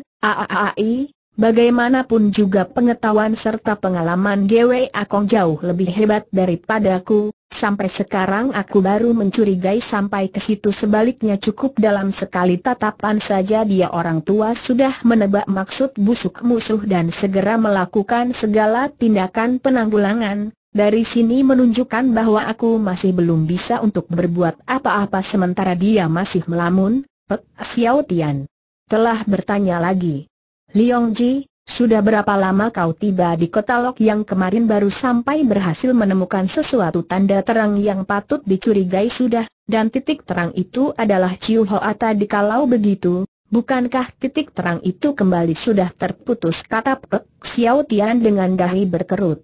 bagaimanapun juga pengetahuan serta pengalaman Gwe Akong jauh lebih hebat daripadaku. Sampai sekarang aku baru mencurigai sampai ke situ. Sebaliknya cukup dalam sekali tatapan saja dia orang tua sudah menebak maksud busuk musuh dan segera melakukan segala tindakan penanggulangan. Dari sini menunjukkan bahwa aku masih belum bisa untuk berbuat apa-apa sementara dia masih melamun. Pek Xiao Tian telah bertanya lagi. Leong Ji, sudah berapa lama kau tiba di kota Lok Yang? Kemarin baru sampai, berhasil menemukan sesuatu tanda terang yang patut dicurigai sudah, dan titik terang itu adalah Ciu Hoa tadi. Kalau begitu, bukankah titik terang itu kembali sudah terputus? Kata Pek Xiao Tian dengan dahi berkerut.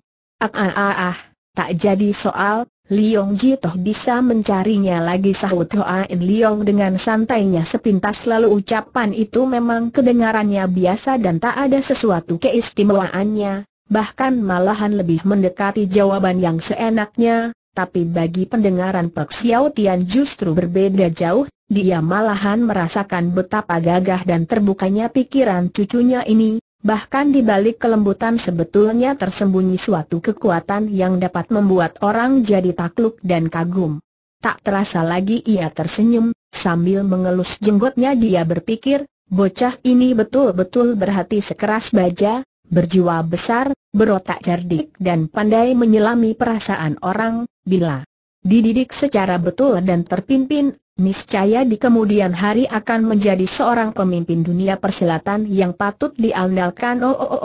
Tak jadi soal, Leong Ji toh bisa mencarinya lagi, sahut Hoa In Leong dengan santainya. Sepintas lalu ucapan itu memang kedengarannya biasa dan tak ada sesuatu keistimewaannya, bahkan malahan lebih mendekati jawaban yang seenaknya. tapi bagi pendengaran Pek Xiao Tian justru berbeda jauh. Dia malahan merasakan betapa gagah dan terbukanya pikiran cucunya ini. Bahkan di balik kelembutan sebetulnya tersembunyi suatu kekuatan yang dapat membuat orang jadi takluk dan kagum. Tak terasa lagi ia tersenyum, sambil mengelus jenggotnya dia berpikir, bocah ini betul-betul berhati sekeras baja, berjiwa besar, berotak cerdik dan pandai menyelami perasaan orang. Bila dididik secara betul dan terpimpin, niscaya di kemudian hari akan menjadi seorang pemimpin dunia persilatan yang patut diandalkan.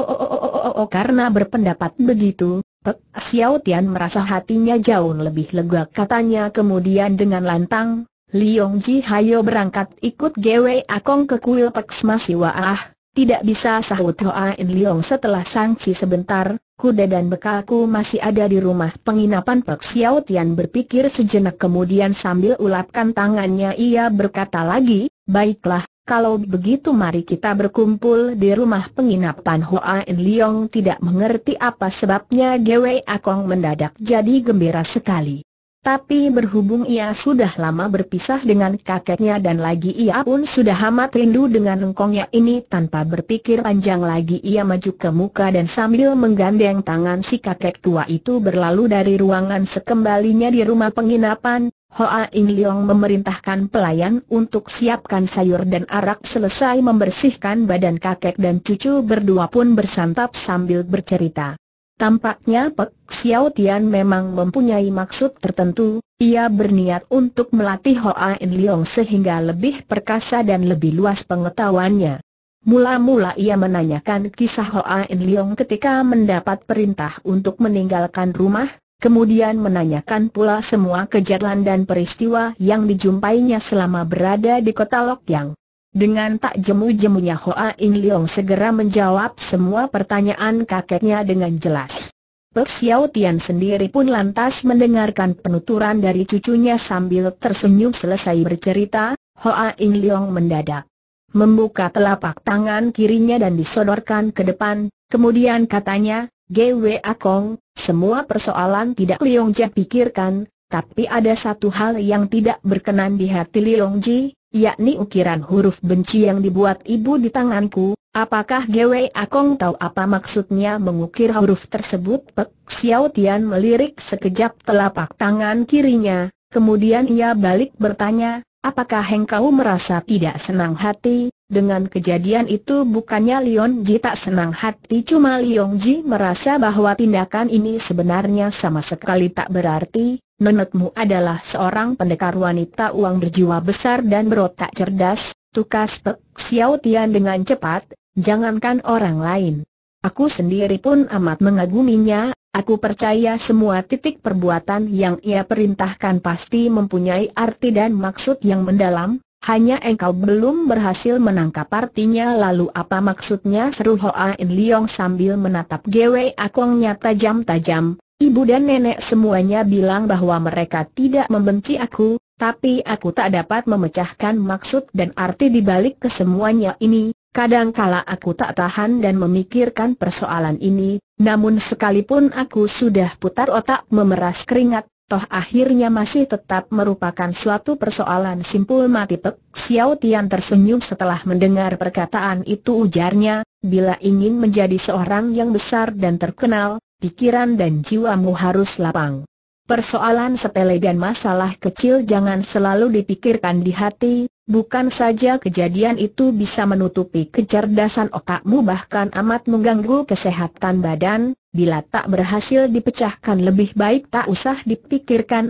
Karena berpendapat begitu, Pek Xiao Tian merasa hatinya jauh lebih lega. Katanya kemudian dengan lantang, Liong Ji hayo berangkat ikut Gwe Akong ke kuil Pek Smasiwa. Tidak bisa, sahut Hoa In Liong setelah sangsi sebentar, kuda dan bekalku masih ada di rumah penginapan. Pek Xiao Tian berpikir sejenak kemudian sambil ulapkan tangannya ia berkata lagi, baiklah, kalau begitu mari kita berkumpul di rumah penginapan. Hoa In Liong tidak mengerti apa sebabnya Gwe Akong mendadak jadi gembira sekali. Tapi berhubung ia sudah lama berpisah dengan kakeknya dan lagi ia pun sudah amat rindu dengan engkongnya ini, tanpa berpikir panjang lagi ia maju ke muka dan sambil menggandeng tangan si kakek tua itu berlalu dari ruangan. Sekembalinya di rumah penginapan, Hoa In Liong memerintahkan pelayan untuk siapkan sayur dan arak. Selesai membersihkan badan kakek dan cucu berdua pun bersantap sambil bercerita. Tampaknya Pek Xiao Tian memang mempunyai maksud tertentu. Ia berniat untuk melatih Hoa In Liong sehingga lebih perkasa dan lebih luas pengetahuannya. Mula-mula ia menanyakan kisah Hoa In Liong ketika mendapat perintah untuk meninggalkan rumah, kemudian menanyakan pula semua kejadian dan peristiwa yang dijumpainya selama berada di kota Lokyang. Dengan tak jemu-jemunya Hoa In Liong segera menjawab semua pertanyaan kakeknya dengan jelas. Pek Xiao Tian sendiri pun lantas mendengarkan penuturan dari cucunya sambil tersenyum. Selesai bercerita, Hoa In Liong mendadak membuka telapak tangan kirinya dan disodorkan ke depan, kemudian katanya, Gwe Akong, semua persoalan tidak Liong Ji pikirkan, tapi ada satu hal yang tidak berkenan di hati Liong Ji, yakni ukiran huruf benci yang dibuat ibu di tanganku. Apakah Gwe Akong tahu apa maksudnya mengukir huruf tersebut? Pek Xiao Tian melirik sekejap telapak tangan kirinya, kemudian ia balik bertanya, apakah engkau merasa tidak senang hati dengan kejadian itu? Bukannya Liong Ji tak senang hati, cuma Liong Ji merasa bahwa tindakan ini sebenarnya sama sekali tak berarti. Nenekmu adalah seorang pendekar wanita uang berjiwa besar dan berotak cerdas, tukas Pek Xiao Tian dengan cepat. Jangankan orang lain, aku sendiri pun amat mengaguminya. Aku percaya semua titik perbuatan yang ia perintahkan pasti mempunyai arti dan maksud yang mendalam. Hanya engkau belum berhasil menangkap artinya. Lalu apa maksudnya? Seru Hoa In Liong sambil menatap Gwe Akongnya tajam-tajam. Ibu dan nenek semuanya bilang bahwa mereka tidak membenci aku, tapi aku tak dapat memecahkan maksud dan arti di balik kesemuanya ini. Kadangkala aku tak tahan dan memikirkan persoalan ini, namun sekalipun aku sudah putar otak memeras keringat, toh akhirnya masih tetap merupakan suatu persoalan simpul mati. Pek Xiao Tian tersenyum setelah mendengar perkataan itu, ujarnya, bila ingin menjadi seorang yang besar dan terkenal, pikiran dan jiwamu harus lapang. Persoalan sepele dan masalah kecil jangan selalu dipikirkan di hati. Bukan saja kejadian itu bisa menutupi kecerdasan otakmu, bahkan amat mengganggu kesehatan badan. Bila tak berhasil dipecahkan, lebih baik tak usah dipikirkan.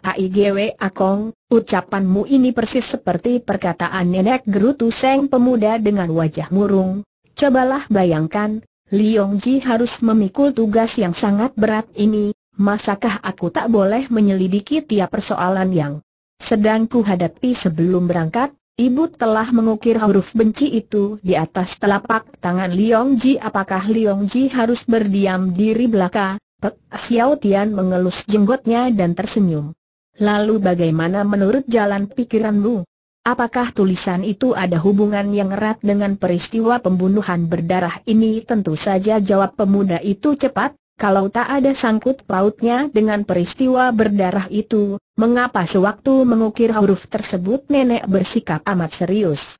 Gwe Akong, ucapanmu ini persis seperti perkataan nenek gerutu sang pemuda dengan wajah murung. Cobalah bayangkan, Liong Ji harus memikul tugas yang sangat berat ini. Masakah aku tak boleh menyelidiki tiap persoalan yang sedang ku hadapi sebelum berangkat? Ibu telah mengukir huruf benci itu di atas telapak tangan Liong Ji. Apakah Liong Ji harus berdiam diri belaka? Pek Xiao Tian mengelus jenggotnya dan tersenyum. Lalu bagaimana menurut jalan pikiranmu? Apakah tulisan itu ada hubungan yang erat dengan peristiwa pembunuhan berdarah ini? Tentu saja, jawab pemuda itu cepat. kalau tak ada sangkut pautnya dengan peristiwa berdarah itu, mengapa sewaktu mengukir huruf tersebut nenek bersikap amat serius?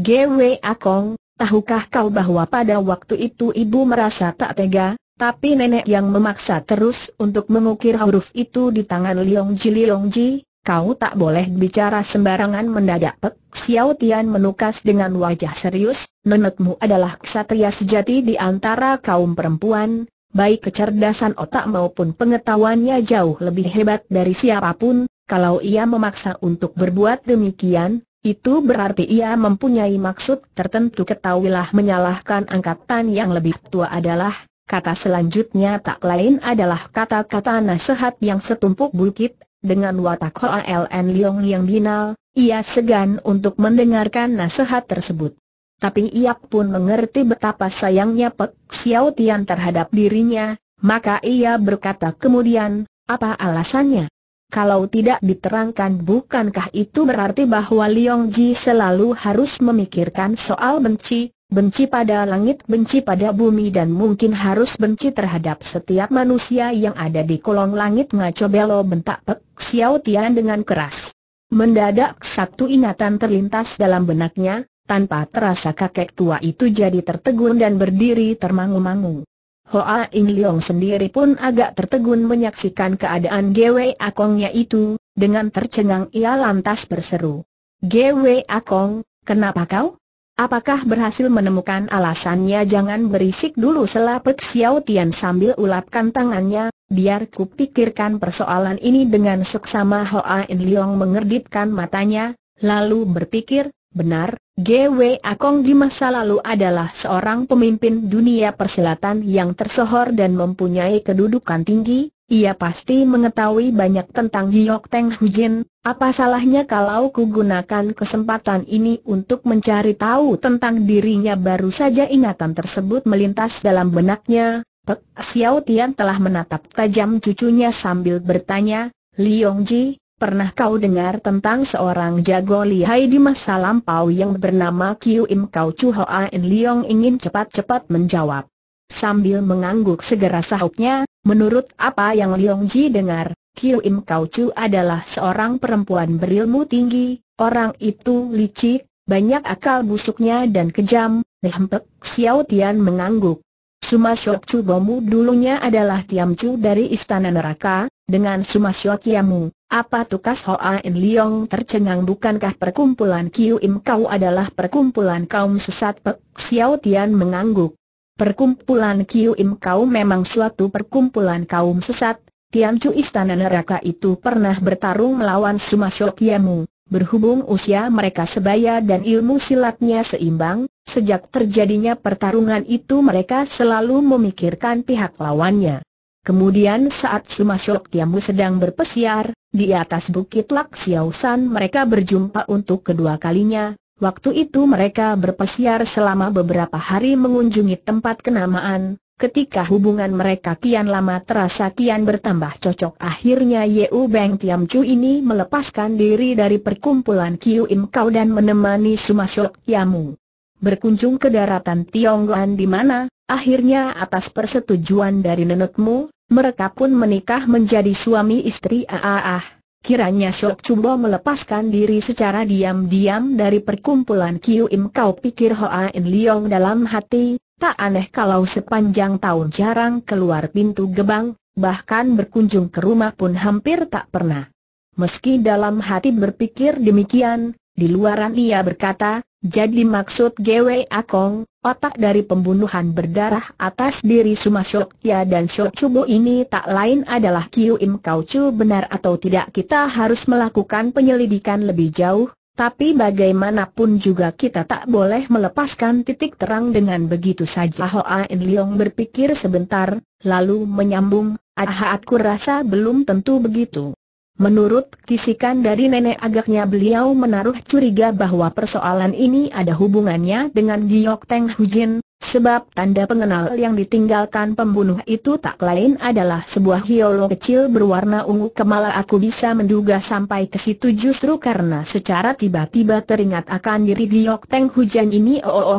Gwe Akong, tahukah kau bahwa pada waktu itu ibu merasa tak tega, tapi nenek yang memaksa terus untuk mengukir huruf itu di tangan Liong Ji. Kau tak boleh bicara sembarangan. Mendadak Pek Xiao Tian menukas dengan wajah serius, nenekmu adalah ksatria sejati di antara kaum perempuan, baik kecerdasan otak maupun pengetahuannya jauh lebih hebat dari siapapun. Kalau ia memaksa untuk berbuat demikian, itu berarti ia mempunyai maksud tertentu. Ketahuilah menyalahkan angkatan yang lebih tua adalah, kata selanjutnya tak lain adalah kata-kata nasihat yang setumpuk bukit. Dengan watak Hoaln Liong yang binal, ia segan untuk mendengarkan nasihat tersebut. Tapi ia pun mengerti betapa sayangnya Pek Xiao Tian terhadap dirinya, maka ia berkata kemudian, apa alasannya? Kalau tidak diterangkan, bukankah itu berarti bahwa Liong Ji selalu harus memikirkan soal benci pada langit, benci pada bumi, dan mungkin harus benci terhadap setiap manusia yang ada di kolong langit? Ngaco belo, bentak Pek Xiao Tian dengan keras. Mendadak satu ingatan terlintas dalam benaknya, tanpa terasa kakek tua itu jadi tertegun dan berdiri termangu-mangu. Hoa Ing Liong sendiri pun agak tertegun menyaksikan keadaan Gwe Akongnya itu. Dengan tercengang ia lantas berseru, Gwe Akong, kenapa kau? Apakah berhasil menemukan alasannya? Jangan berisik dulu, sela Pek Xiao Tian sambil ulapkan tangannya. Biar ku pikirkan persoalan ini dengan seksama. Hoa In Liong mengerdipkan matanya, lalu berpikir, benar, Gwe Akong di masa lalu adalah seorang pemimpin dunia persilatan yang tersohor dan mempunyai kedudukan tinggi. Ia pasti mengetahui banyak tentang Giok Teng Hujin. Apa salahnya kalau ku gunakan kesempatan ini untuk mencari tahu tentang dirinya? Baru saja ingatan tersebut melintas dalam benaknya, Pek Xiao Tian telah menatap tajam cucunya sambil bertanya, Liong Ji, pernah kau dengar tentang seorang jago lihai di masa lampau yang bernama Kiu Im Kau Chu? Hoa In Liong ingin cepat-cepat menjawab. Sambil mengangguk segera sahutnya, menurut apa yang Liong Ji dengar, Kiu Im Kau Chu adalah seorang perempuan berilmu tinggi. Orang itu licik, banyak akal busuknya dan kejam. Pek Xiao Tian mengangguk. Suma Syok Chu Bomu dulunya adalah Tiam Chu dari Istana Neraka. Dengan Suma Syok Yamu, apa tukas? Hoa In Liong tercengang. Bukankah perkumpulan Kiu Im Kau adalah perkumpulan kaum sesat? Pek Xiao Tian mengangguk. Perkumpulan Kiu Im Kau memang suatu perkumpulan kaum sesat. Tiam Chu Istana Neraka itu pernah bertarung melawan Suma Syok Yamu. Berhubung usia mereka sebaya dan ilmu silatnya seimbang, sejak terjadinya pertarungan itu mereka selalu memikirkan pihak lawannya. Kemudian saat Suma Syok Yamu sedang berpesiar di atas Bukit Lak Xiao San, mereka berjumpa untuk kedua kalinya. Waktu itu mereka berpesiar selama beberapa hari mengunjungi tempat kenamaan. Ketika hubungan mereka kian lama terasa kian bertambah cocok, akhirnya Yeu Beng Tiam Chu ini melepaskan diri dari perkumpulan Kiu Im Kau dan menemani Suma Syok Yamu berkunjung ke daratan Tionggoan, di mana akhirnya atas persetujuan dari nenekmu, mereka pun menikah menjadi suami istri. Kiranya Syok Chubo melepaskan diri secara diam-diam dari perkumpulan Kiu Im Kau, pikir Hoa In Liong dalam hati. Tak aneh kalau sepanjang tahun jarang keluar pintu gerbang, bahkan berkunjung ke rumah pun hampir tak pernah. Meski dalam hati berpikir demikian, di luaran ia berkata, jadi maksud Gwe Akong, otak dari pembunuhan berdarah atas diri Suma Syok Ya dan Syok Chubo ini tak lain adalah Kiu Im Kau Chu. Benar atau tidak kita harus melakukan penyelidikan lebih jauh. Tapi bagaimanapun juga kita tak boleh melepaskan titik terang dengan begitu saja. Hoa In Liong berpikir sebentar, lalu menyambung, aku rasa belum tentu begitu. Menurut kisikan dari nenek, agaknya beliau menaruh curiga bahwa persoalan ini ada hubungannya dengan Giok Teng Hujin. Sebab tanda pengenal yang ditinggalkan pembunuh itu tak lain adalah sebuah hiolo kecil berwarna ungu kemala. Aku bisa menduga sampai ke situ justru karena secara tiba-tiba teringat akan diri Giok Teng Hujin ini.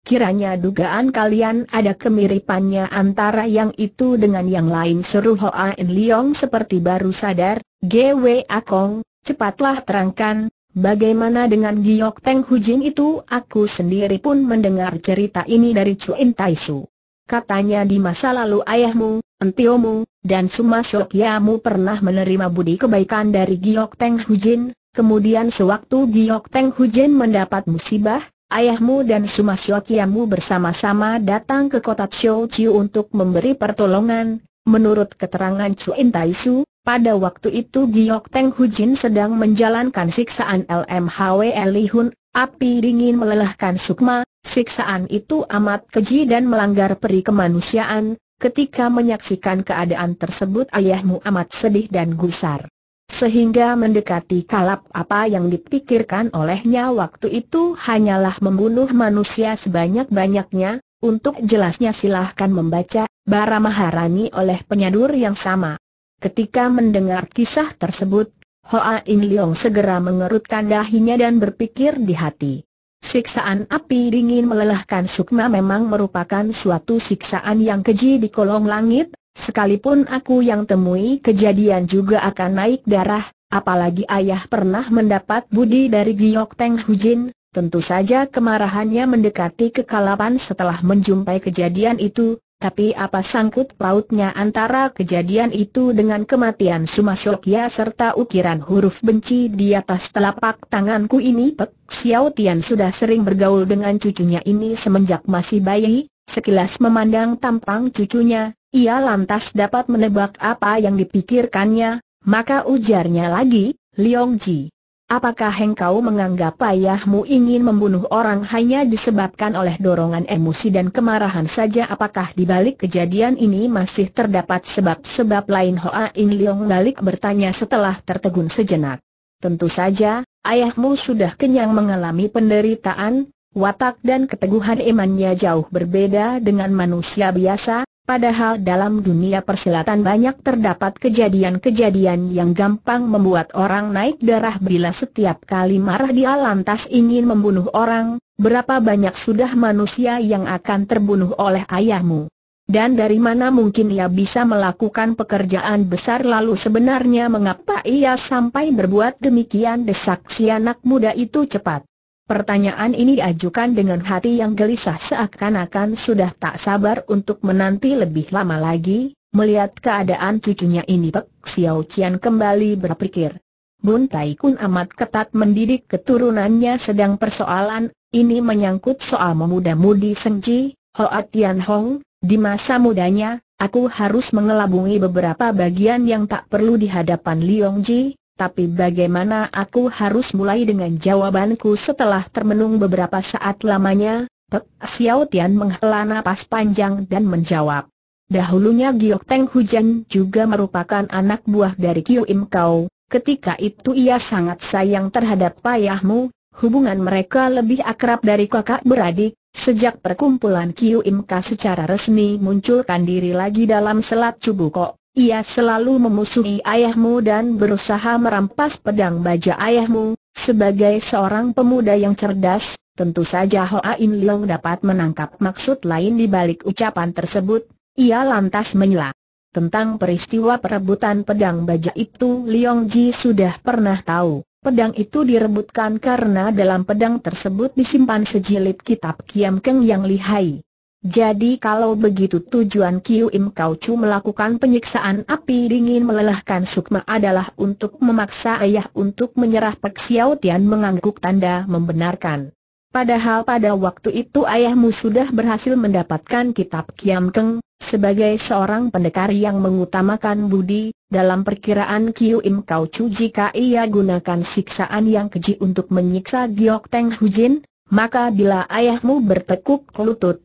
kiranya dugaan kalian ada kemiripannya antara yang itu dengan yang lain, seru Hoa In Leong seperti baru sadar. Gwe Akong, cepatlah terangkan, bagaimana dengan Giok Teng Hujin itu? Aku sendiri pun mendengar cerita ini dari Chu In Tai Su. Katanya di masa lalu ayahmu, entiomu, dan Sumasyokiamu pernah menerima budi kebaikan dari Giok Teng Hujin. Kemudian sewaktu Giok Teng Hujin mendapat musibah, ayahmu dan Sumasyokiamu bersama-sama datang ke kota Chiu Chiu untuk memberi pertolongan. Menurut keterangan Chu In Tai Su, pada waktu itu Giok Teng Hujin sedang menjalankan siksaan LMHW Lihun, api dingin melelahkan sukma. Siksaan itu amat keji dan melanggar peri kemanusiaan. Ketika menyaksikan keadaan tersebut, ayahmu amat sedih dan gusar, sehingga mendekati kalap. Apa yang dipikirkan olehnya waktu itu hanyalah membunuh manusia sebanyak-banyaknya. Untuk jelasnya silahkan membaca Bara Maharani oleh penyadur yang sama. Ketika mendengar kisah tersebut, Hoa In Leong segera mengerutkan dahinya dan berpikir di hati, siksaan api dingin melelahkan sukma memang merupakan suatu siksaan yang keji di kolong langit. Sekalipun aku yang temui kejadian juga akan naik darah, apalagi ayah pernah mendapat budi dari Giok Teng Hujin. Tentu saja kemarahannya mendekati kekalapan setelah menjumpai kejadian itu. Tapi apa sangkut pautnya antara kejadian itu dengan kematian Sumasyokya serta ukiran huruf benci di atas telapak tanganku ini? Pek Xiao Tian sudah sering bergaul dengan cucunya ini semenjak masih bayi. Sekilas memandang tampang cucunya, ia lantas dapat menebak apa yang dipikirkannya. Maka ujarnya lagi, Leong Ji, apakah engkau menganggap ayahmu ingin membunuh orang hanya disebabkan oleh dorongan emosi dan kemarahan saja? Apakah di balik kejadian ini masih terdapat sebab-sebab lain? Hoa In Leong balik bertanya setelah tertegun sejenak. Tentu saja, ayahmu sudah kenyang mengalami penderitaan. Watak dan keteguhan imannya jauh berbeda dengan manusia biasa. Padahal dalam dunia persilatan banyak terdapat kejadian-kejadian yang gampang membuat orang naik darah. Bila setiap kali marah dia lantas ingin membunuh orang, berapa banyak sudah manusia yang akan terbunuh oleh ayahmu? Dan dari mana mungkin ia bisa melakukan pekerjaan besar? Lalu sebenarnya mengapa ia sampai berbuat demikian? Desak si anak muda itu cepat. Pertanyaan ini diajukan dengan hati yang gelisah, seakan-akan sudah tak sabar untuk menanti lebih lama lagi. Melihat keadaan cucunya ini, Pek Xiao Tian kembali berpikir, Bun Tai Kun amat ketat mendidik keturunannya, sedang persoalan ini menyangkut soal memuda-mudi Sengji, Hoa Tian Hong. Di masa mudanya, aku harus mengelabungi beberapa bagian yang tak perlu di hadapan Leong Ji. Tapi bagaimana aku harus mulai? Dengan jawabanku setelah termenung beberapa saat lamanya, Pek Xiao Tian menghela napas panjang dan menjawab, dahulunya Giok Teng Hujin juga merupakan anak buah dari Kiu Im Kau. Ketika itu ia sangat sayang terhadap ayahmu, hubungan mereka lebih akrab dari kakak beradik. Sejak perkumpulan Kiu Im Kau secara resmi munculkan diri lagi dalam Selat Cubukok, ia selalu memusuhi ayahmu dan berusaha merampas pedang baja ayahmu. Sebagai seorang pemuda yang cerdas, tentu saja Hoa In Leong dapat menangkap maksud lain di balik ucapan tersebut. Ia lantas menyela. Tentang peristiwa perebutan pedang baja itu Leong Ji sudah pernah tahu. Pedang itu direbutkan karena dalam pedang tersebut disimpan sejilid kitab Kiam Keng yang lihai. Jadi kalau begitu tujuan Kiu Im Kau Chu melakukan penyiksaan api dingin melelahkan sukma adalah untuk memaksa ayah untuk menyerah. Pek Xiao Tian mengangguk tanda membenarkan. Padahal pada waktu itu ayahmu sudah berhasil mendapatkan kitab Kiam Keng. Sebagai seorang pendekar yang mengutamakan budi, dalam perkiraan Kiu Im Kau Chu jika ia gunakan siksaan yang keji untuk menyiksa Giok Teng Hujin, maka bila ayahmu bertekuk lutut,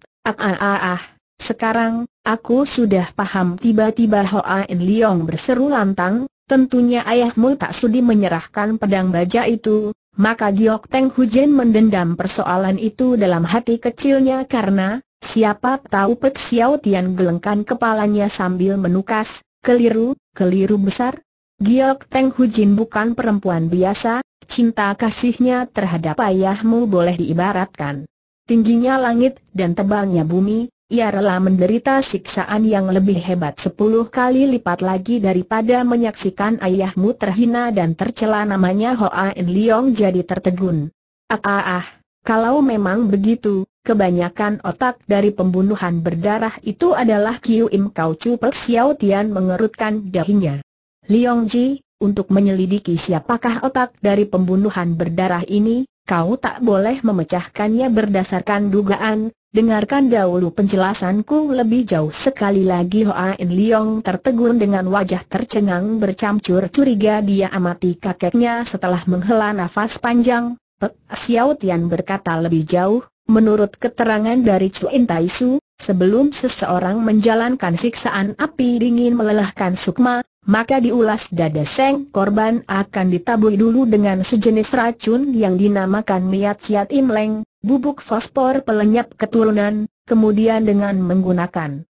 sekarang, aku sudah paham. Tiba-tiba Hoa In Leong berseru lantang, tentunya ayahmu tak sudi menyerahkan pedang baja itu. Maka Giok Teng Hujin mendendam persoalan itu dalam hati kecilnya karena, siapa tahu. Pek Xiao Tian gelengkan kepalanya sambil menukas, keliru besar. Giok Teng Hujin bukan perempuan biasa, cinta kasihnya terhadap ayahmu boleh diibaratkan tingginya langit dan tebalnya bumi, ia rela menderita siksaan yang lebih hebat 10 kali lipat lagi daripada menyaksikan ayahmu terhina dan tercela. Namanya Hoa En Leong jadi tertegun. Kalau memang begitu, kebanyakan otak dari pembunuhan berdarah itu adalah Kiu Im Kau Chu. Pek Xiao Tian mengerutkan dahinya. Leong Ji, untuk menyelidiki siapakah otak dari pembunuhan berdarah ini, kau tak boleh memecahkannya berdasarkan dugaan. Dengarkan dahulu penjelasanku lebih jauh. Sekali lagi Hoa En Leong tertegun dengan wajah tercengang bercampur curiga. Dia amati kakeknya setelah menghela nafas panjang. Pek Xiao Tian berkata lebih jauh, menurut keterangan dari Chuin Tai Su, sebelum seseorang menjalankan siksaan api dingin melelahkan sukma, maka diulas dada seng korban akan ditaburi dulu dengan sejenis racun yang dinamakan Miat Siat Im Leng, bubuk fosfor pelenyap keturunan, kemudian dengan menggunakan